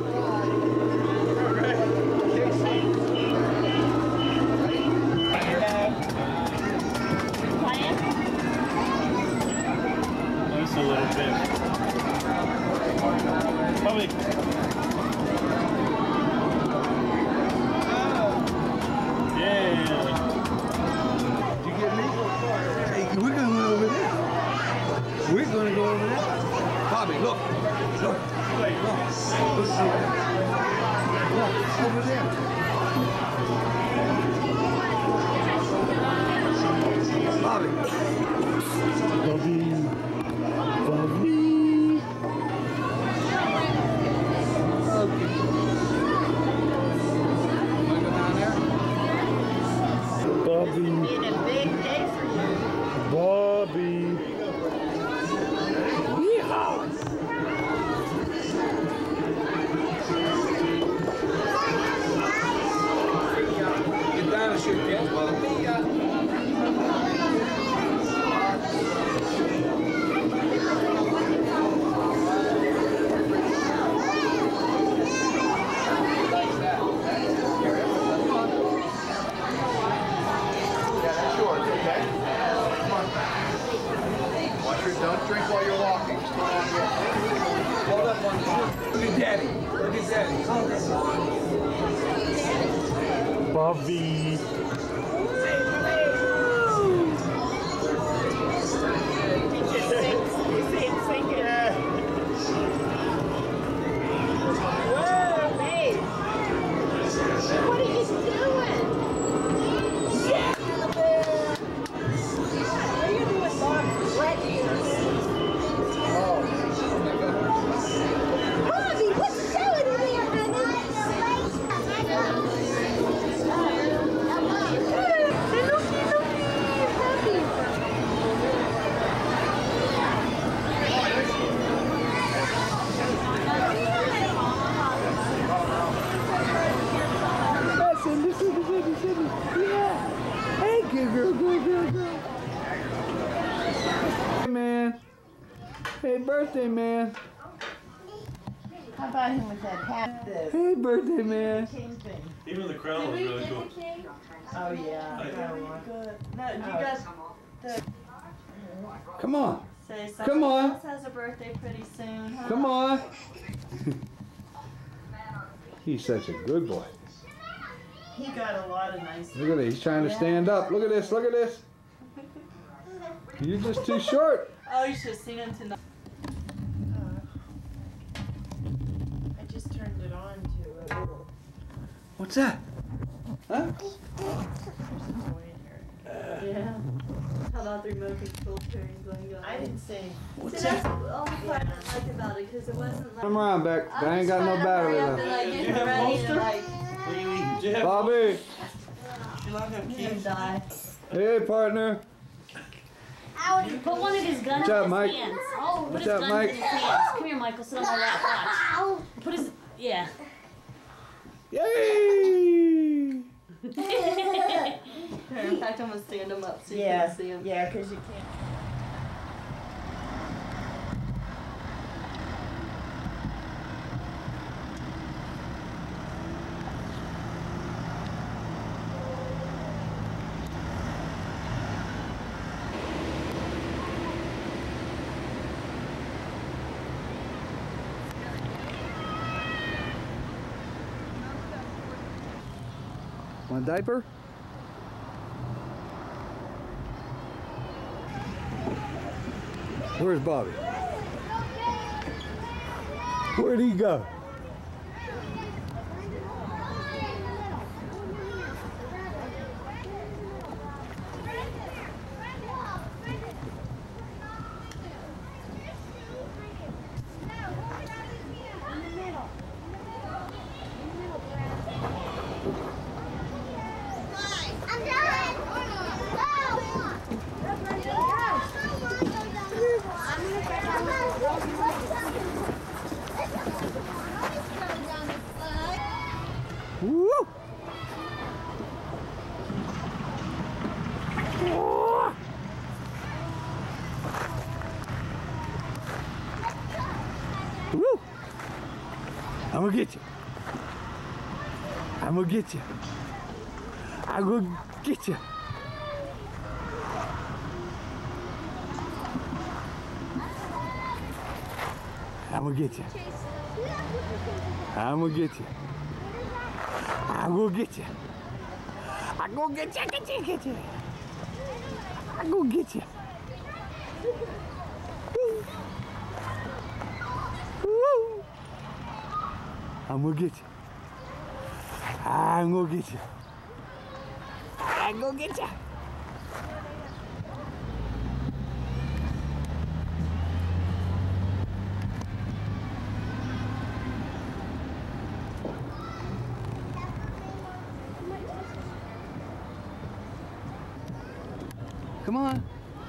Just a little bit. Probably. Bobby, look. Look. Look. Look. Over there. Bobby. Bobby. Bobby. Bobby. Been a big day for you. Bobby. Yeehaw. Get down and shoot, kids. Bobby. Don't drink while you're walking. Just hold on here. Hold up on the Look at Daddy. Look at Daddy. Bobby. Whoa, babe. What are you doing? Yeah. What are you doing, Bob? Red ears. Bobby, what's going on there, honey? Cindy, Cindy, Cindy, Cindy. Yeah. Hey, good girl, good girl, girl. Hey, man. Hey, birthday, man. How about him with that hat? Hey, birthday, man. King thing. Even the crown was really cool. Oh, yeah. I- Good. No, you Oh. guys. The, Come on. say Come someone on. else has a birthday pretty soon. Huh? Come on. He's such a good boy. He got a lot of nice. Look at it. He's trying to stand up. Look at this. Look at this. You're just too short. Oh, you should have seen him tonight. I just turned it on to a little. What's that? Huh? Yeah. How about the remote control turning going on? I didn't say. What's See, that's the only part I didn't like about it, because it wasn't like. Come around, Beck. I'm I ain't just got no trying to battery hurry up and, left. like, get him ready to, like, Bobby. him die. Hey, partner. Howdy. Put one of his guns What's in up, his Mike? hands. Oh, put What's his up, guns Mike? in his hands. Come here, Michael. Sit on my lap. Watch. Put his. Yeah. Yay! Here, in fact, I'm gonna stand him up so you Yeah, can see him. yeah, because you can't. Want a diaper? Where's Bobby? Where'd he go? Woo! Woo! I'm gonna get you. I'm gonna get you. I'm gonna get you. I'm gonna get you. I'm gonna get you. I'm gonna get you. I'm gonna get you, get you, get you. I'm gonna get you. I'm gonna get you. I'm gonna get you. I'm gonna get you. Come on.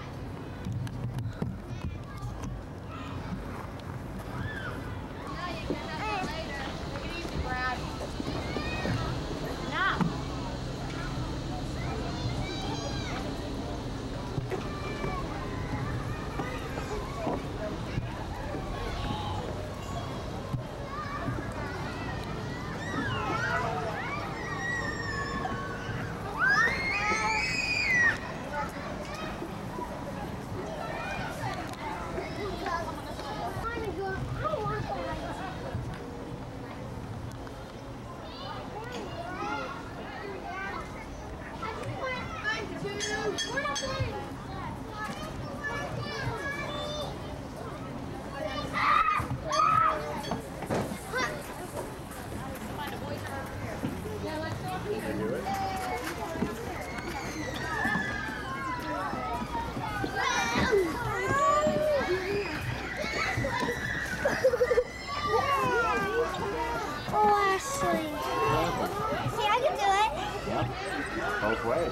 Oh, Ashley. See, I can do it. Yeah. Both ways.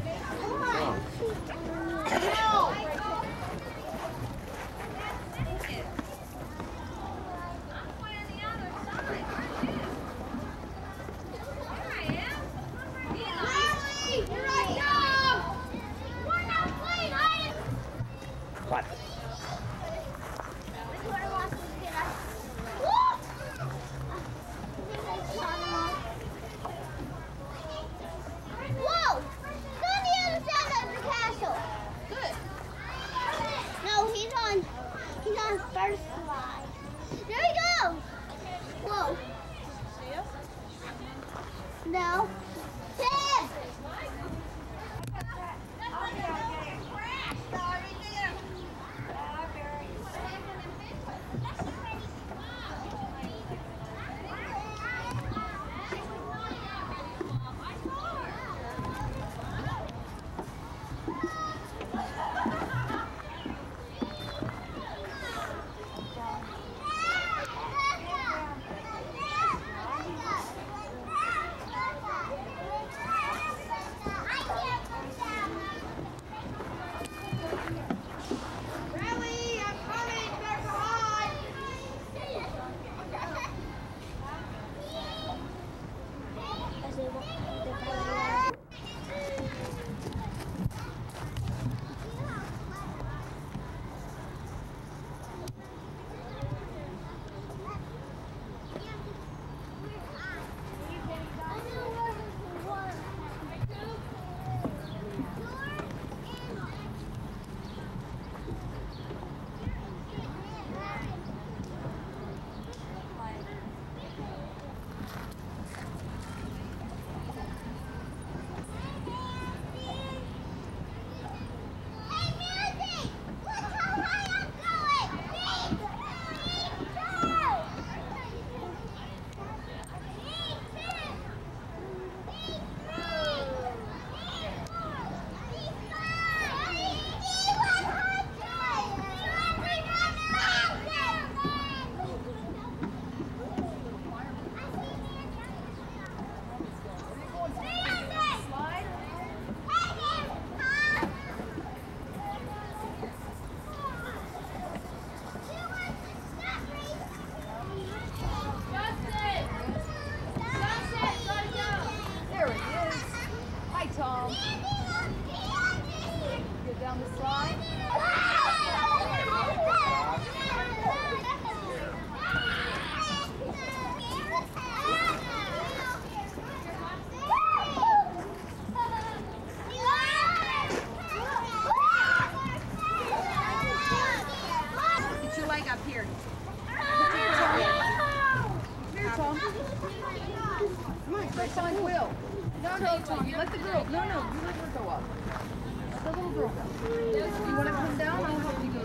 What? Whoa! Go on the other side of the castle. Good. No, he's on. He's on first slide. There he goes. Whoa. No. Ted!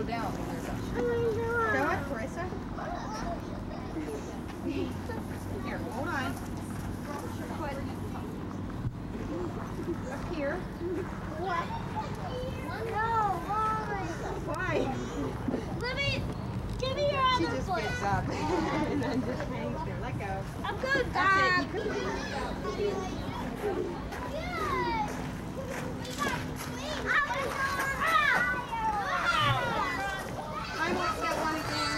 Here. Good job. And then just hangs there. Let go. I'm good. That's it. You can I want to get one again.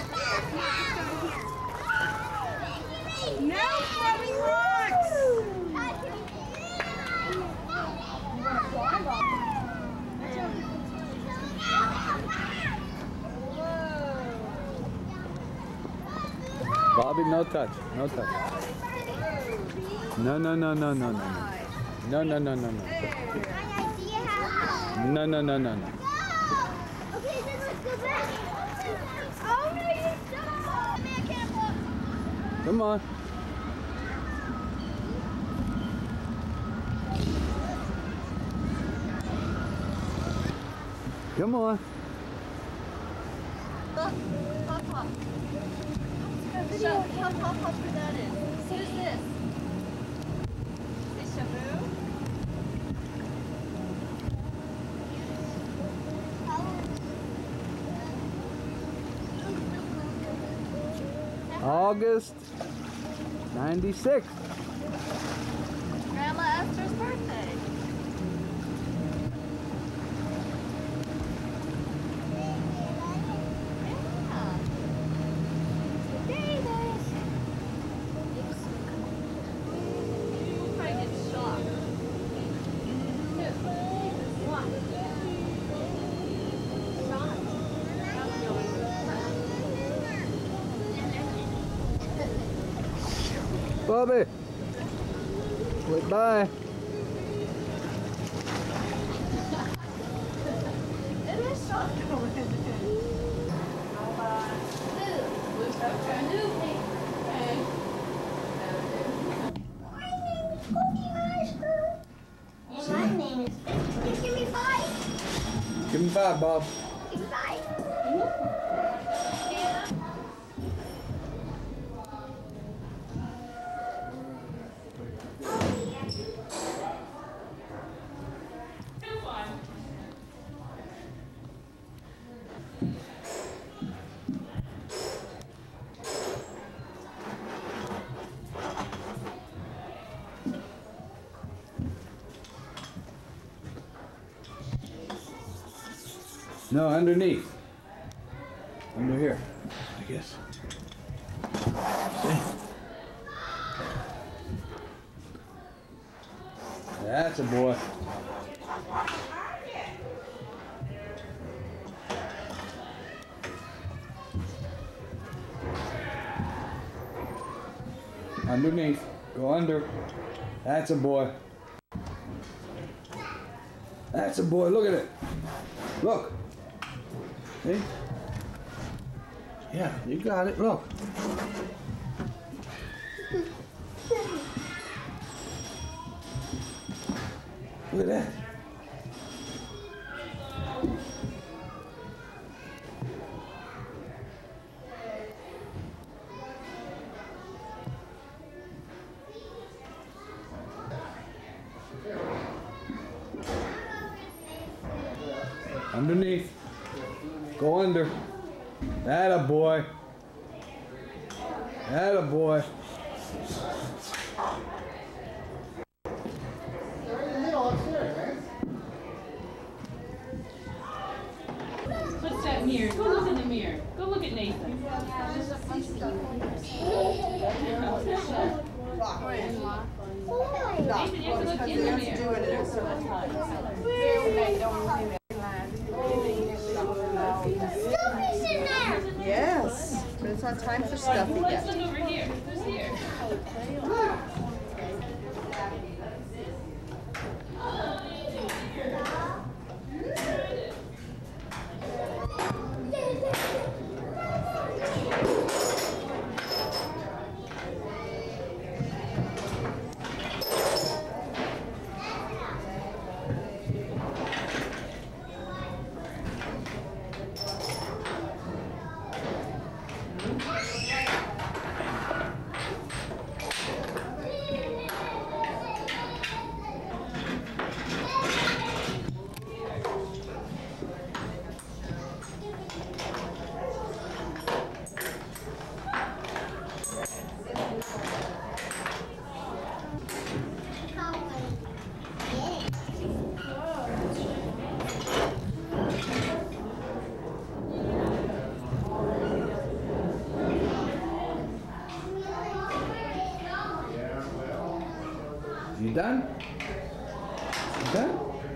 No throwing rocks! Bobby, no touch. No touch. No, no, no, no, no, no. No, no, no, no, no. No, no, no, no, no. Okay, then let's go back. Oh no, you stop! Man, I can't walk. Come on. Come on. Look, hop hop. Show, hop hop hop who that is. Who's this? Is Shabu? August ninety-six. Grandma Esther's birthday. Bobby. Wait, bye. It is shot going. My name is Fifty. Give me five. Give him five, Bob. Give me five. No, underneath. Under here, I guess. That's a boy. Underneath. Go under. That's a boy. That's a boy. Look at it. Look. See? Yeah, you got it. Look. Look at that. Underneath. Go under. Atta boy. Atta boy. What's that mirror? Go look in the mirror. Go look at Nathan. Nathan, you have to look in the mirror. Yes, but it's not time for stuffy Let's yet. look over here. Who's here? You done? You done?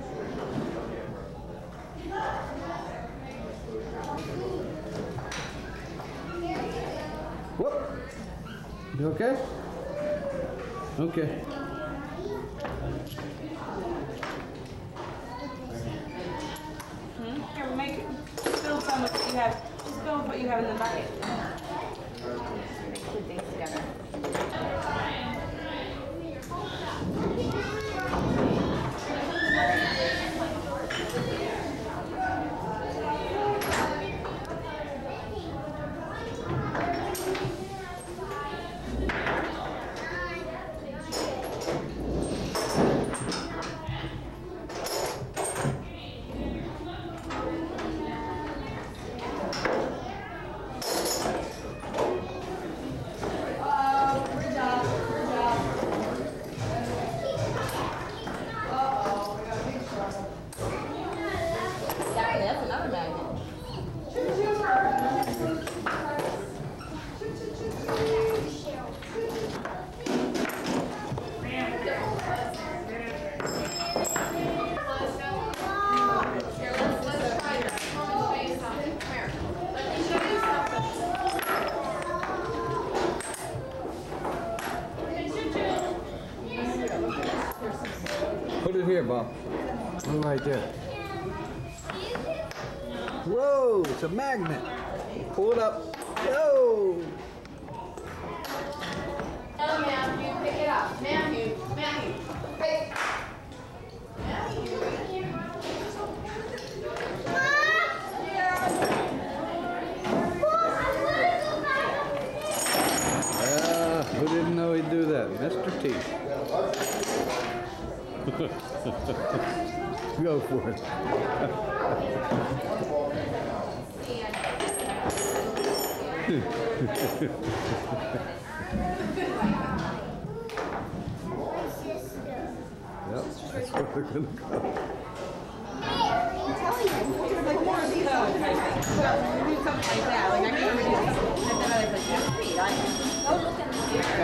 Whoop. You okay? Okay. Hmm? Here, make it. Fill some with what you have. Just fill with what you have in the bucket. Put things together. That's another magnet. Put it here, Bob. Put it right there. Whoa, it's a magnet. Pull it up. Whoa. Oh, Matthew, pick it up. Matthew, Matthew, pick. Matthew. Ah, who didn't know he'd do that? Mister T. Go for it. Yep, that's where they're gonna go. I'm telling you, like more of these. Well, we do something like that. Like I remember doing something like that. I was like, that's great. I go look in the mirror.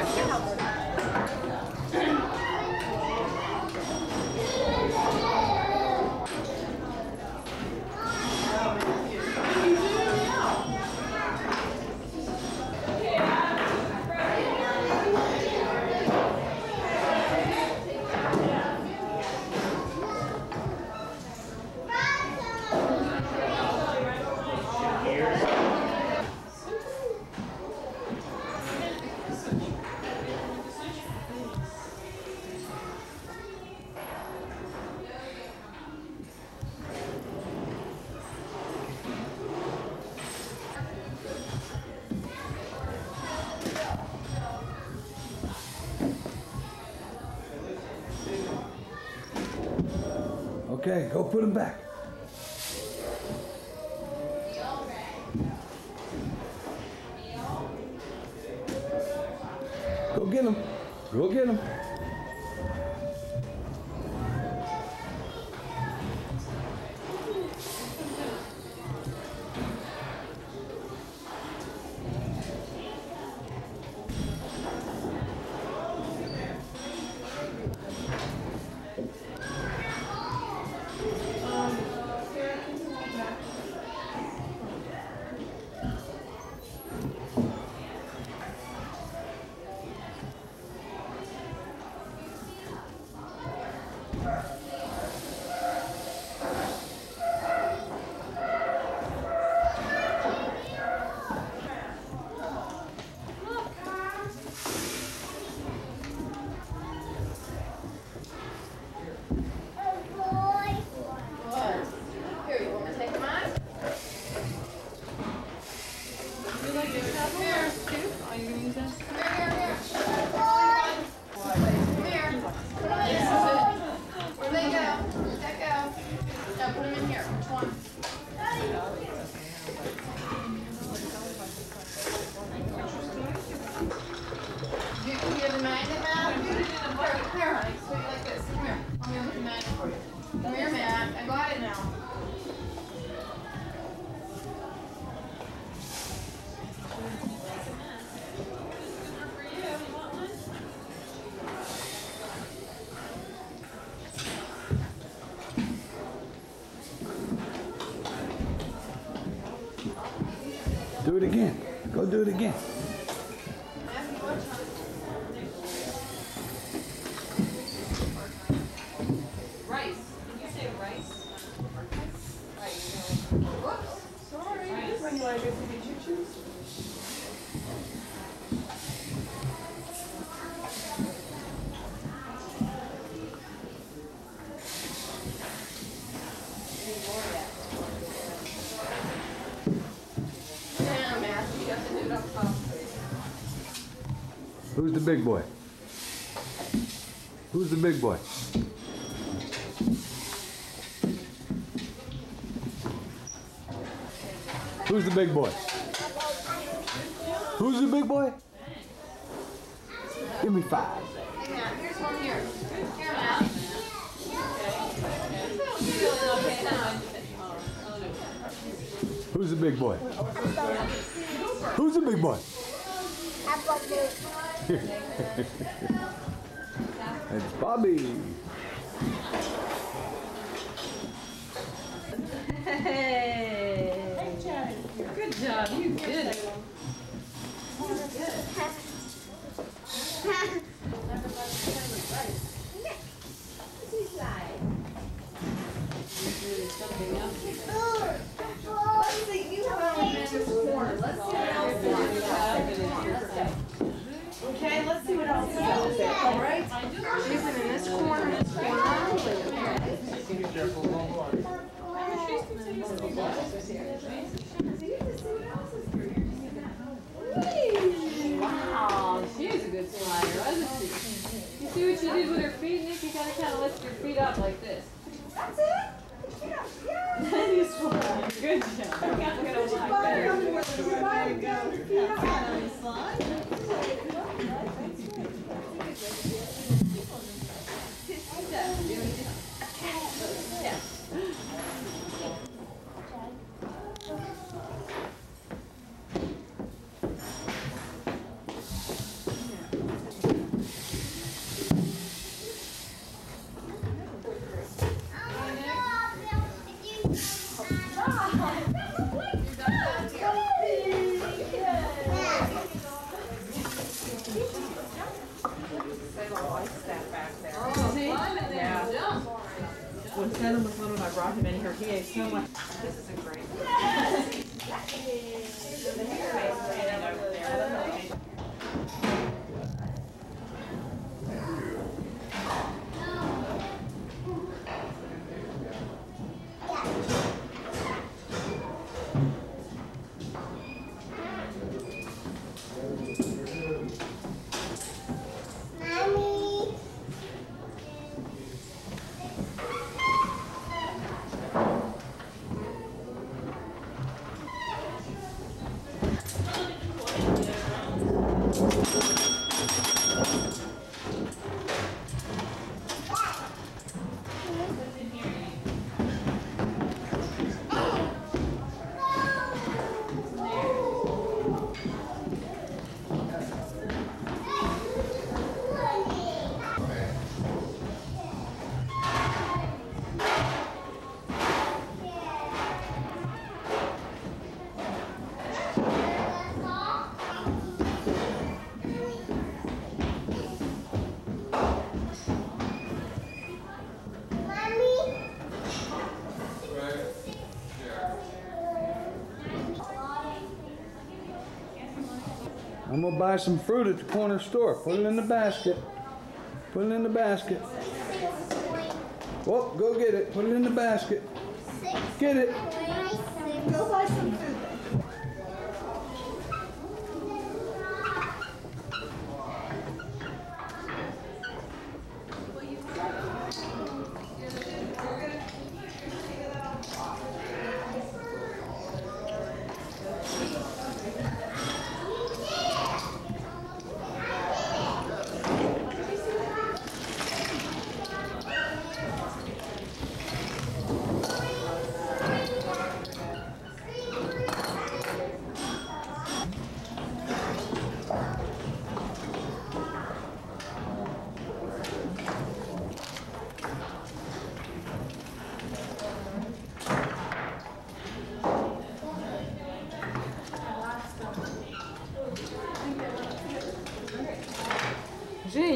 Okay, go put him back. Go get him. Go get him. Do it again. Go do it again. Rice. Did you say rice? Whoops. Sorry. Rice. When you want to go for the choo-choos? Who's the big boy? Who's the big boy? Who's the big boy? Who's the big boy? Give me five. Here's one here. Here, Who's the big boy? Who's the big boy? It's Bobby. Hey. Good job. You did it. Okay, let's see what else is out there. All right. She's in this corner, this corner. Wow, she is a good slider, wasn't she? You see what she did with her feet, Nick? You gotta kind of lift your feet up like this. That's it. Then you slide. Good job. I'm gonna like When Seven was little and I brought him in here, he ate so much. This is a great I'm gonna buy some fruit at the corner store. Put it in the basket. Put it in the basket. Well, go get it. Put it in the basket. Get it. Go buy some food.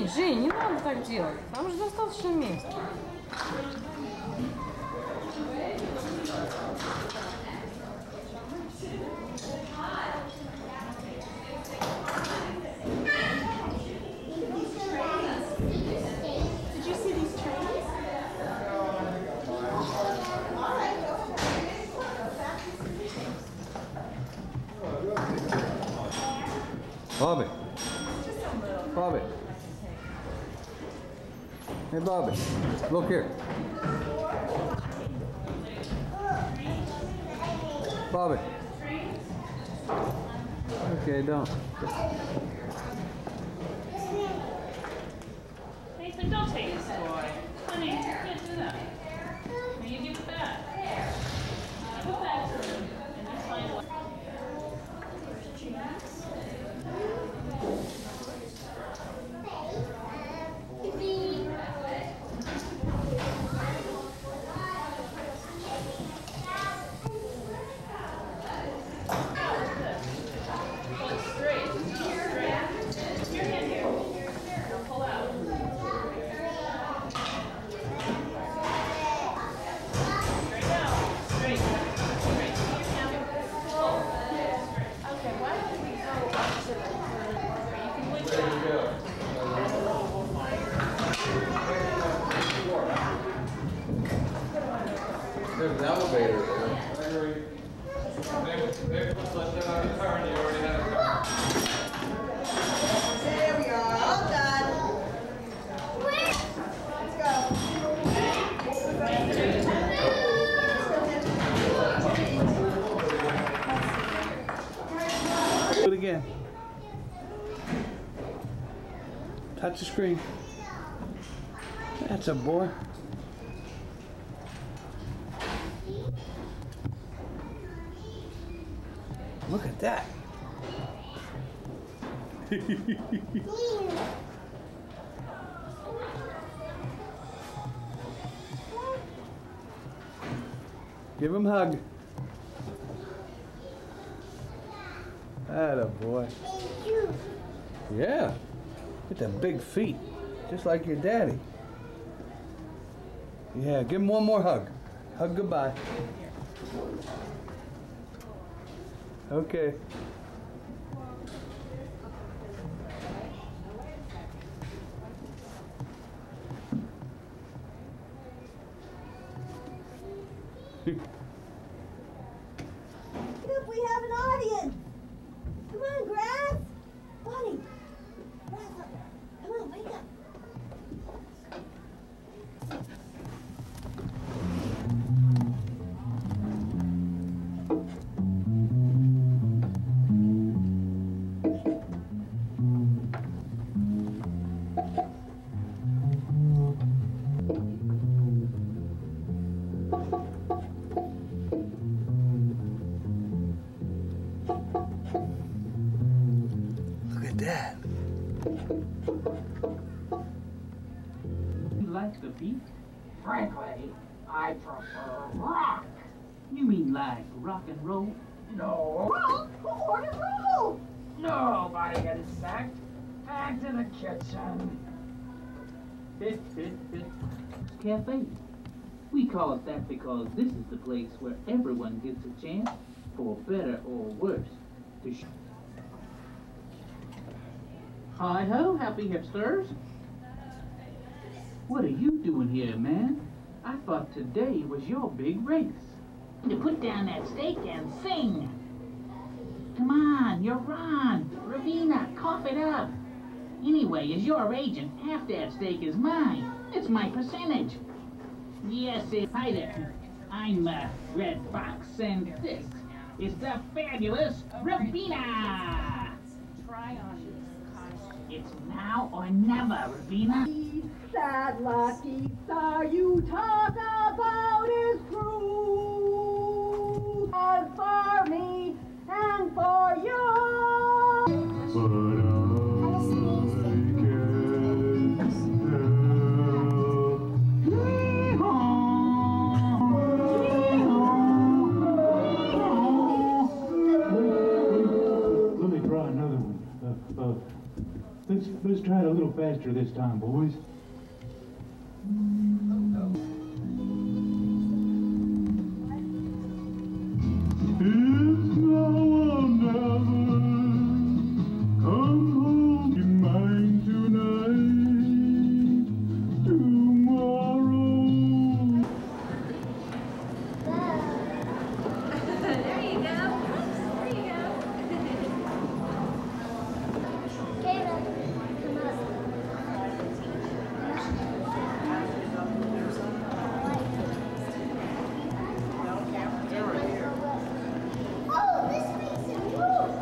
Жень, Жень, не надо так делать. Там же достаточно места. Did you see these trains? Bobby. Bobby. Hey, Bobby. Look here. Bobby. Okay, don't. Nathan, don't take his toy. Honey, you can't do that. Will you give it back? Give it back to him and just find what. There's an elevator there. There we are, all done. Let's go. Do it again. Touch the screen. That's a boy. Look at that. Give him a hug. Atta boy. Yeah. With the big feet. Just like your daddy. Yeah, give him one more hug. Hug goodbye. Okay. Look, we have an audience. Come on, Grass. Bunny. Grass, come on, wake up. Look at that. You like the beat? Frankly, I prefer rock. You mean like rock and roll? No. Roll? Who ordered roll? Nobody gets sacked. Back to the kitchen. Bit, bit, bit. Cafe. We call it that because this is the place where everyone gets a chance, for better or worse, to sh- Hi-ho, happy hipsters. What are you doing here, man? I thought today was your big race. To put down that steak and sing. Come on, you're on. Ravina, cough it up. Anyway, as your agent, half that steak is mine. It's my percentage. Yes, it. Hi there. I'm uh, Red Fox, and this is the fabulous Ravina. Try on this costume. It's now or never, Ravina. Sad lucky star you talk about is true. As for me and for you. Let me try another one. Uh, uh, Let's let's try it a little faster this time, boys. It's now or never. Come home, be mine tonight. Tomorrow. There you go. There you go. Caleb, come on. Oh, this makes it move.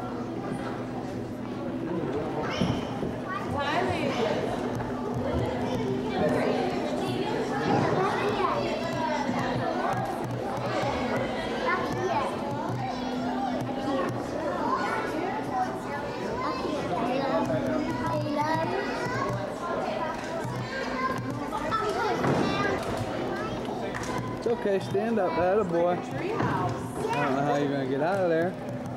It's okay, stand up, atta boy. I don't know how you're gonna get out of there.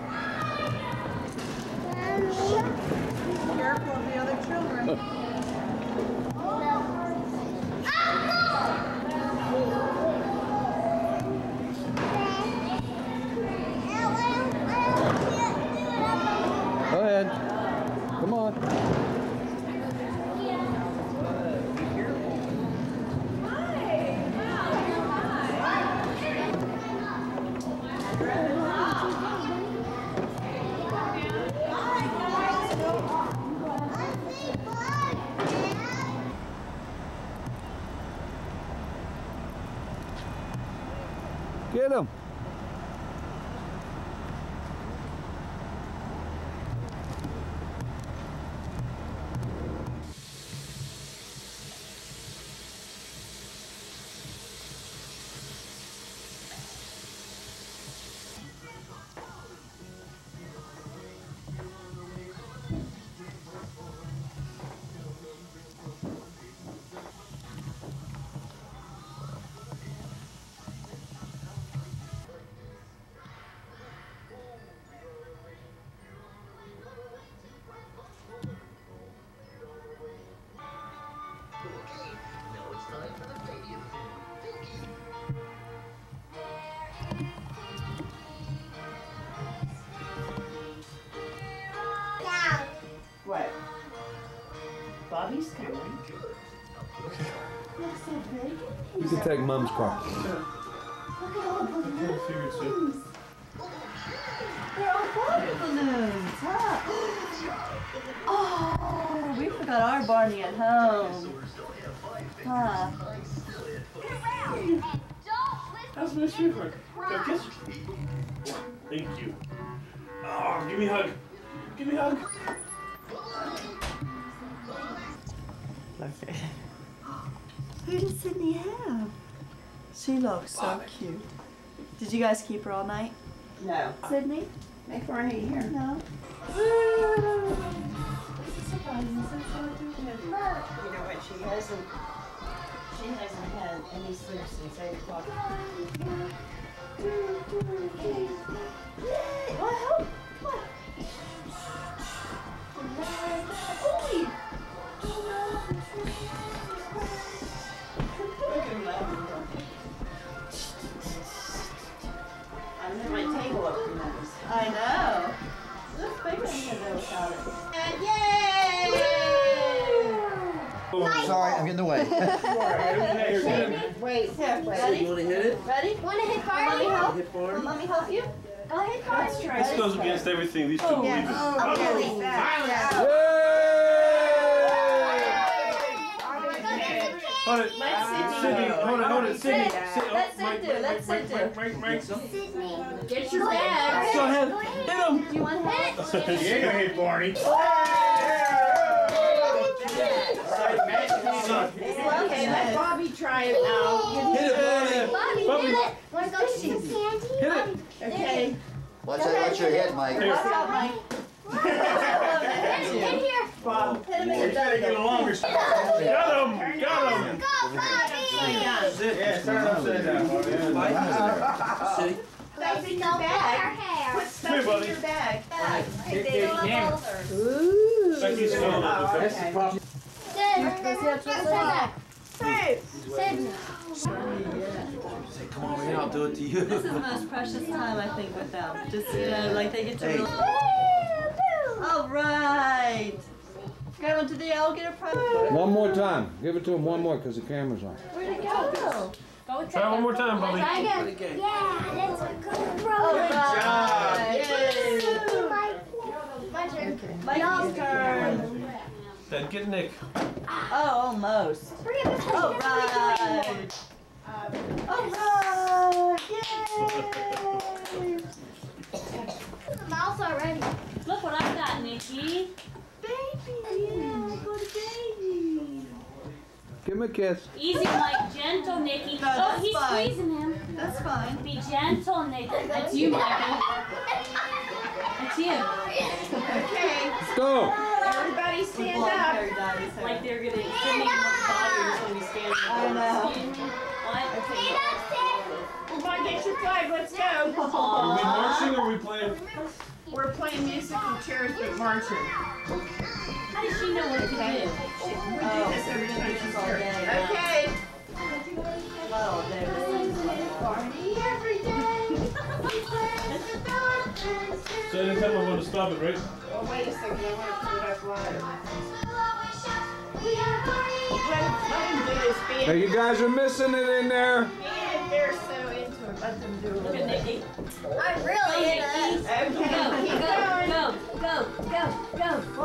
Careful of the other children. Go ahead. Come on. Get him. What? Bobby's coming. Looks so big. You can take Mom's car. Look at all the balloons. They're all Barbie balloons, huh? Oh, we forgot our Barney at home. Huh? How's Miss Schiffer? Got a kiss? Thank you. Oh, give me a hug. Give me a hug. Okay. Who does Sydney have? She looks so cute. Did you guys keep her all night? No. Sydney? Make her right here. No. You know what? She hasn't. She hasn't had any sleep since eight o'clock. Well, help. Come on. I'm at my table up here. I know. This big one can go without it. And yay! Oh, sorry, I'm getting away. Wait, ready? You want to hit it? Ready? Want to hit Barney? Let me help. Hit Barney? Let me help you. Go ahead, Barney. Let's try This goes against everything these two Oh, believe in. yes. Oh, really? Violence. Hold it. Sydney, hold it, hold it. Sydney. Sydney. Let Sid do. Let Sid do. Mike, Mike, Sydney. Get your bag. Go ahead. Hit him. Do you want to hit? She ain't gonna hit Barney. Okay, let Bobby try it now. Hit it, Bobby, Bobby. hit it. Want to go to some candy? Hit it. Okay. Watch out, watch your head, Mike. Watch out, Mike. In here. Bob, hit him in the We gotta get a longer shot. Got him. Got him. Go, Bobby. Yeah, start upside down. See? Stuff in your bag. Put Here, stuff buddy. in your bag. Here, here, here. Ooh. Becky's still in Oh, it. okay. Say, come over here, I'll do it to you. This is the most precious time, I think, with them. Just, you know, like they get to Hey. really... All right. Grandma, did the owl get a prize? One more time. Give it to him one more because the camera's on. Where'd it go? Go Try one more time, Bobby. Try again. Yeah, that's a good throw. Oh, Good job. Yay. My turn. Mikey's turn. Then get Nick. Oh, almost. All right. All right. Yay. Mouse already. Look what I got, Nikki. Baby. Yeah, go to baby. Give him a kiss. Easy, Mike. Gentle, Nikki. No, oh, that's he's fine. squeezing him. That's fine. Be gentle, Nikki. That's you, Michael. That's you. Okay. Go. Everybody stand up. Like they're gonna send me more body or gonna be standing. I know. What? We're gonna get your flag. Let's go. Are we marching or are we playing? We're playing musical chairs but marching. How does she know what to do? We do this every time she's here. Okay. Well, there. Party every day. So anytime I want to stop it, right? Oh, wait a second. I want to put it up live. Let, let him do this. Be Hey, you guys are missing it in there. They're so into it. Let them do it. Look at Nikki. I'm really into this. Okay. Go, Keep go, going. go, go, go, go.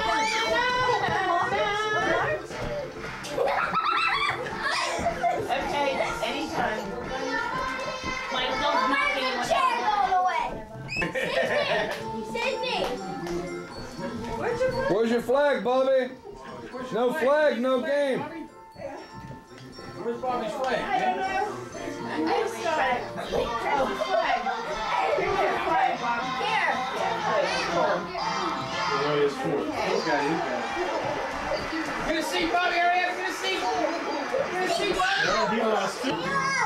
Okay, anytime. Mike, don't knock anyone Chair down. going away. Sydney. Sydney. Where's your flag? Where's your flag, Bobby? No flag, no game. Where's Bobby's flag? I don't know. Where's the flag? Oh, flag. Here's your flag, Bob. Here. Oh, it's four. He's got it, he's got it. Get a seat, Bobby, hurry up, get a seat. Get a seat, Bobby. No, he lost it.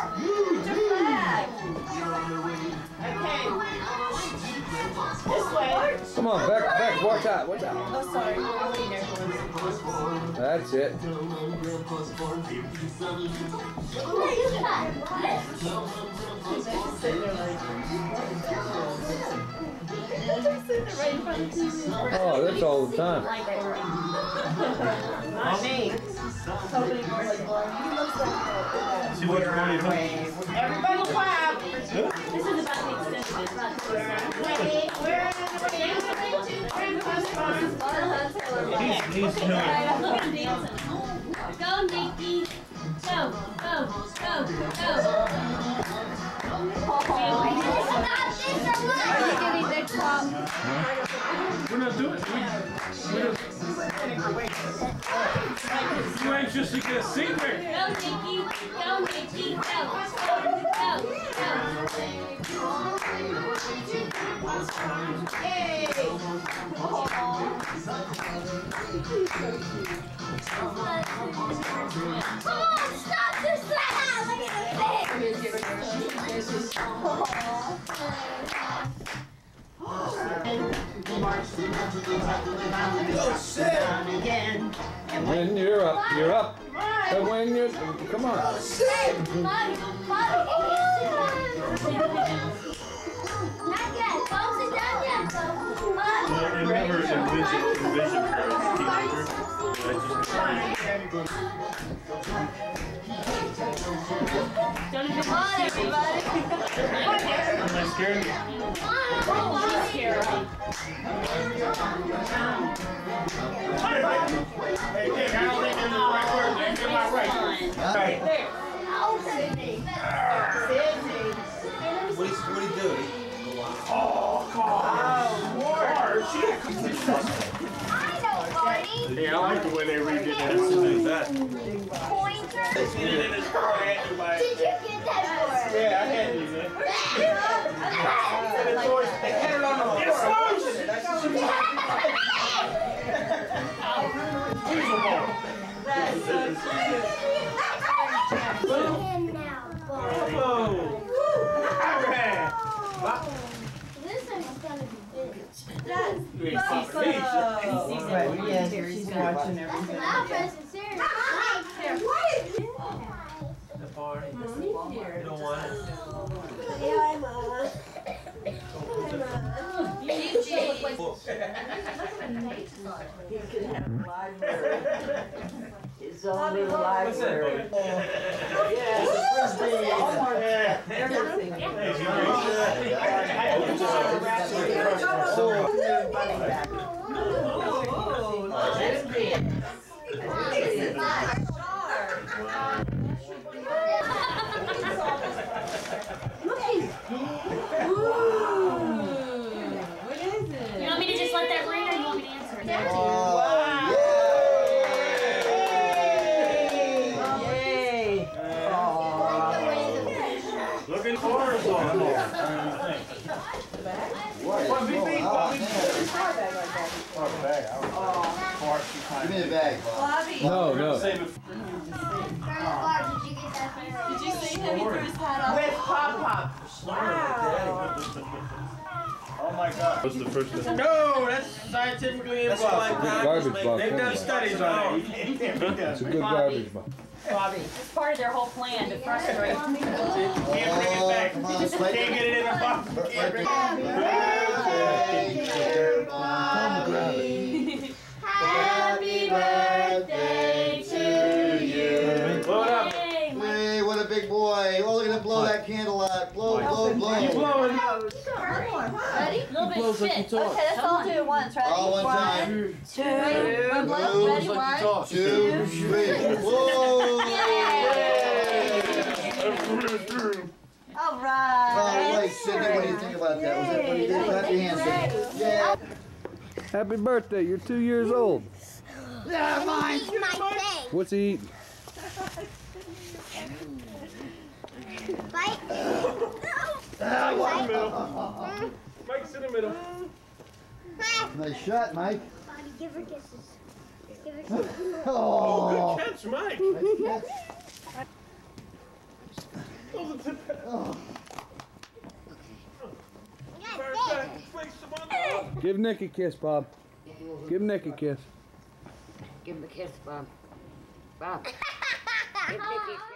Okay. This way. Come on, back, back, watch out, watch out. Oh, sorry. I'll be there for us. That's it. He's just sitting there like... He's just sitting there right in front of the T V. Oh, that's all the time. Not me. Somebody more like Barney. He looks like See what money Everybody clap. This is about the extension. It's not the Ready? We're in the ready. Three plus He's, he's doing Alright, look at him dancing. Go, Nikki. Go, go, go, go. We're not doing it. We, we're you anxious to get a seat there? Go, Nikki. Go, Nikki. Go. Go, Come on, stop this now! Look at the thing! When you're up, you're up. And when you're, come on. Mommy, Mommy, not yet. Folks, it's not yet, though. Mommy. I never envisioned, envisioned her as a teenager. Come on, everybody. Am I scared? She's scared. Hey, Dick, I don't think there's a right word there. Get my right. Right there. Oh, Sydney. Sydney. What do you, what do you do? Oh, God. I know, Barney. Yeah, I like the way they redid that. That's Pointer. Did it as far as you like. Did you get that for? Yeah, I had you, man. They had it on the floor. That's so cute. In now, Barney. Whoa. This one's gonna be big. That's You ain't popping me. Right, yeah, she's watching everything. The party. You don't want it. Hi, Mama. He could have a library. His own little library. Yeah, the frisbee, everything. You want me to just let that ring, or you want me to answer it? Wow. Yay! Yay! Looking for us on there. What? Beep, beep, beep. Give me the bag. No, no. Did you see him? He threw his hat off. With Pop Pop. Wow. Oh my God. What's the first thing? No, that's scientifically impossible. Garbage box. They've done studies on it. You can't beat that. It's a good garbage box. Bobby. It's part of their whole plan to frustrate. You can't bring it back. Come on, You Spike. can't get it in a box. You can't bring it Happy birthday to you. Blow it up. Hey, what a big boy. Oh, look at him blow that candle out. Blow, blow, blow. Keep blowing. Ready? A little bit of spit. Okay, let's all do it once. Ready? All one time. Two. One blow. Ready? One. Two, three. Whoa! All All right. right, Sydney, what do you think about that? Was that what you did? Clap your hands, Sydney. Yeah. Happy birthday, you're two years old. Yeah, mine. What's he eating? Ah, Ah, Mike's in the middle. nice shot, Mike. Bobby, give her kisses. Give her kisses. Oh, good catch, Mike. Nice catch. Oh. Give Nick a kiss, Bob. Give Nick a kiss. Give him a kiss, Bob. Bob. Give Nick a kiss.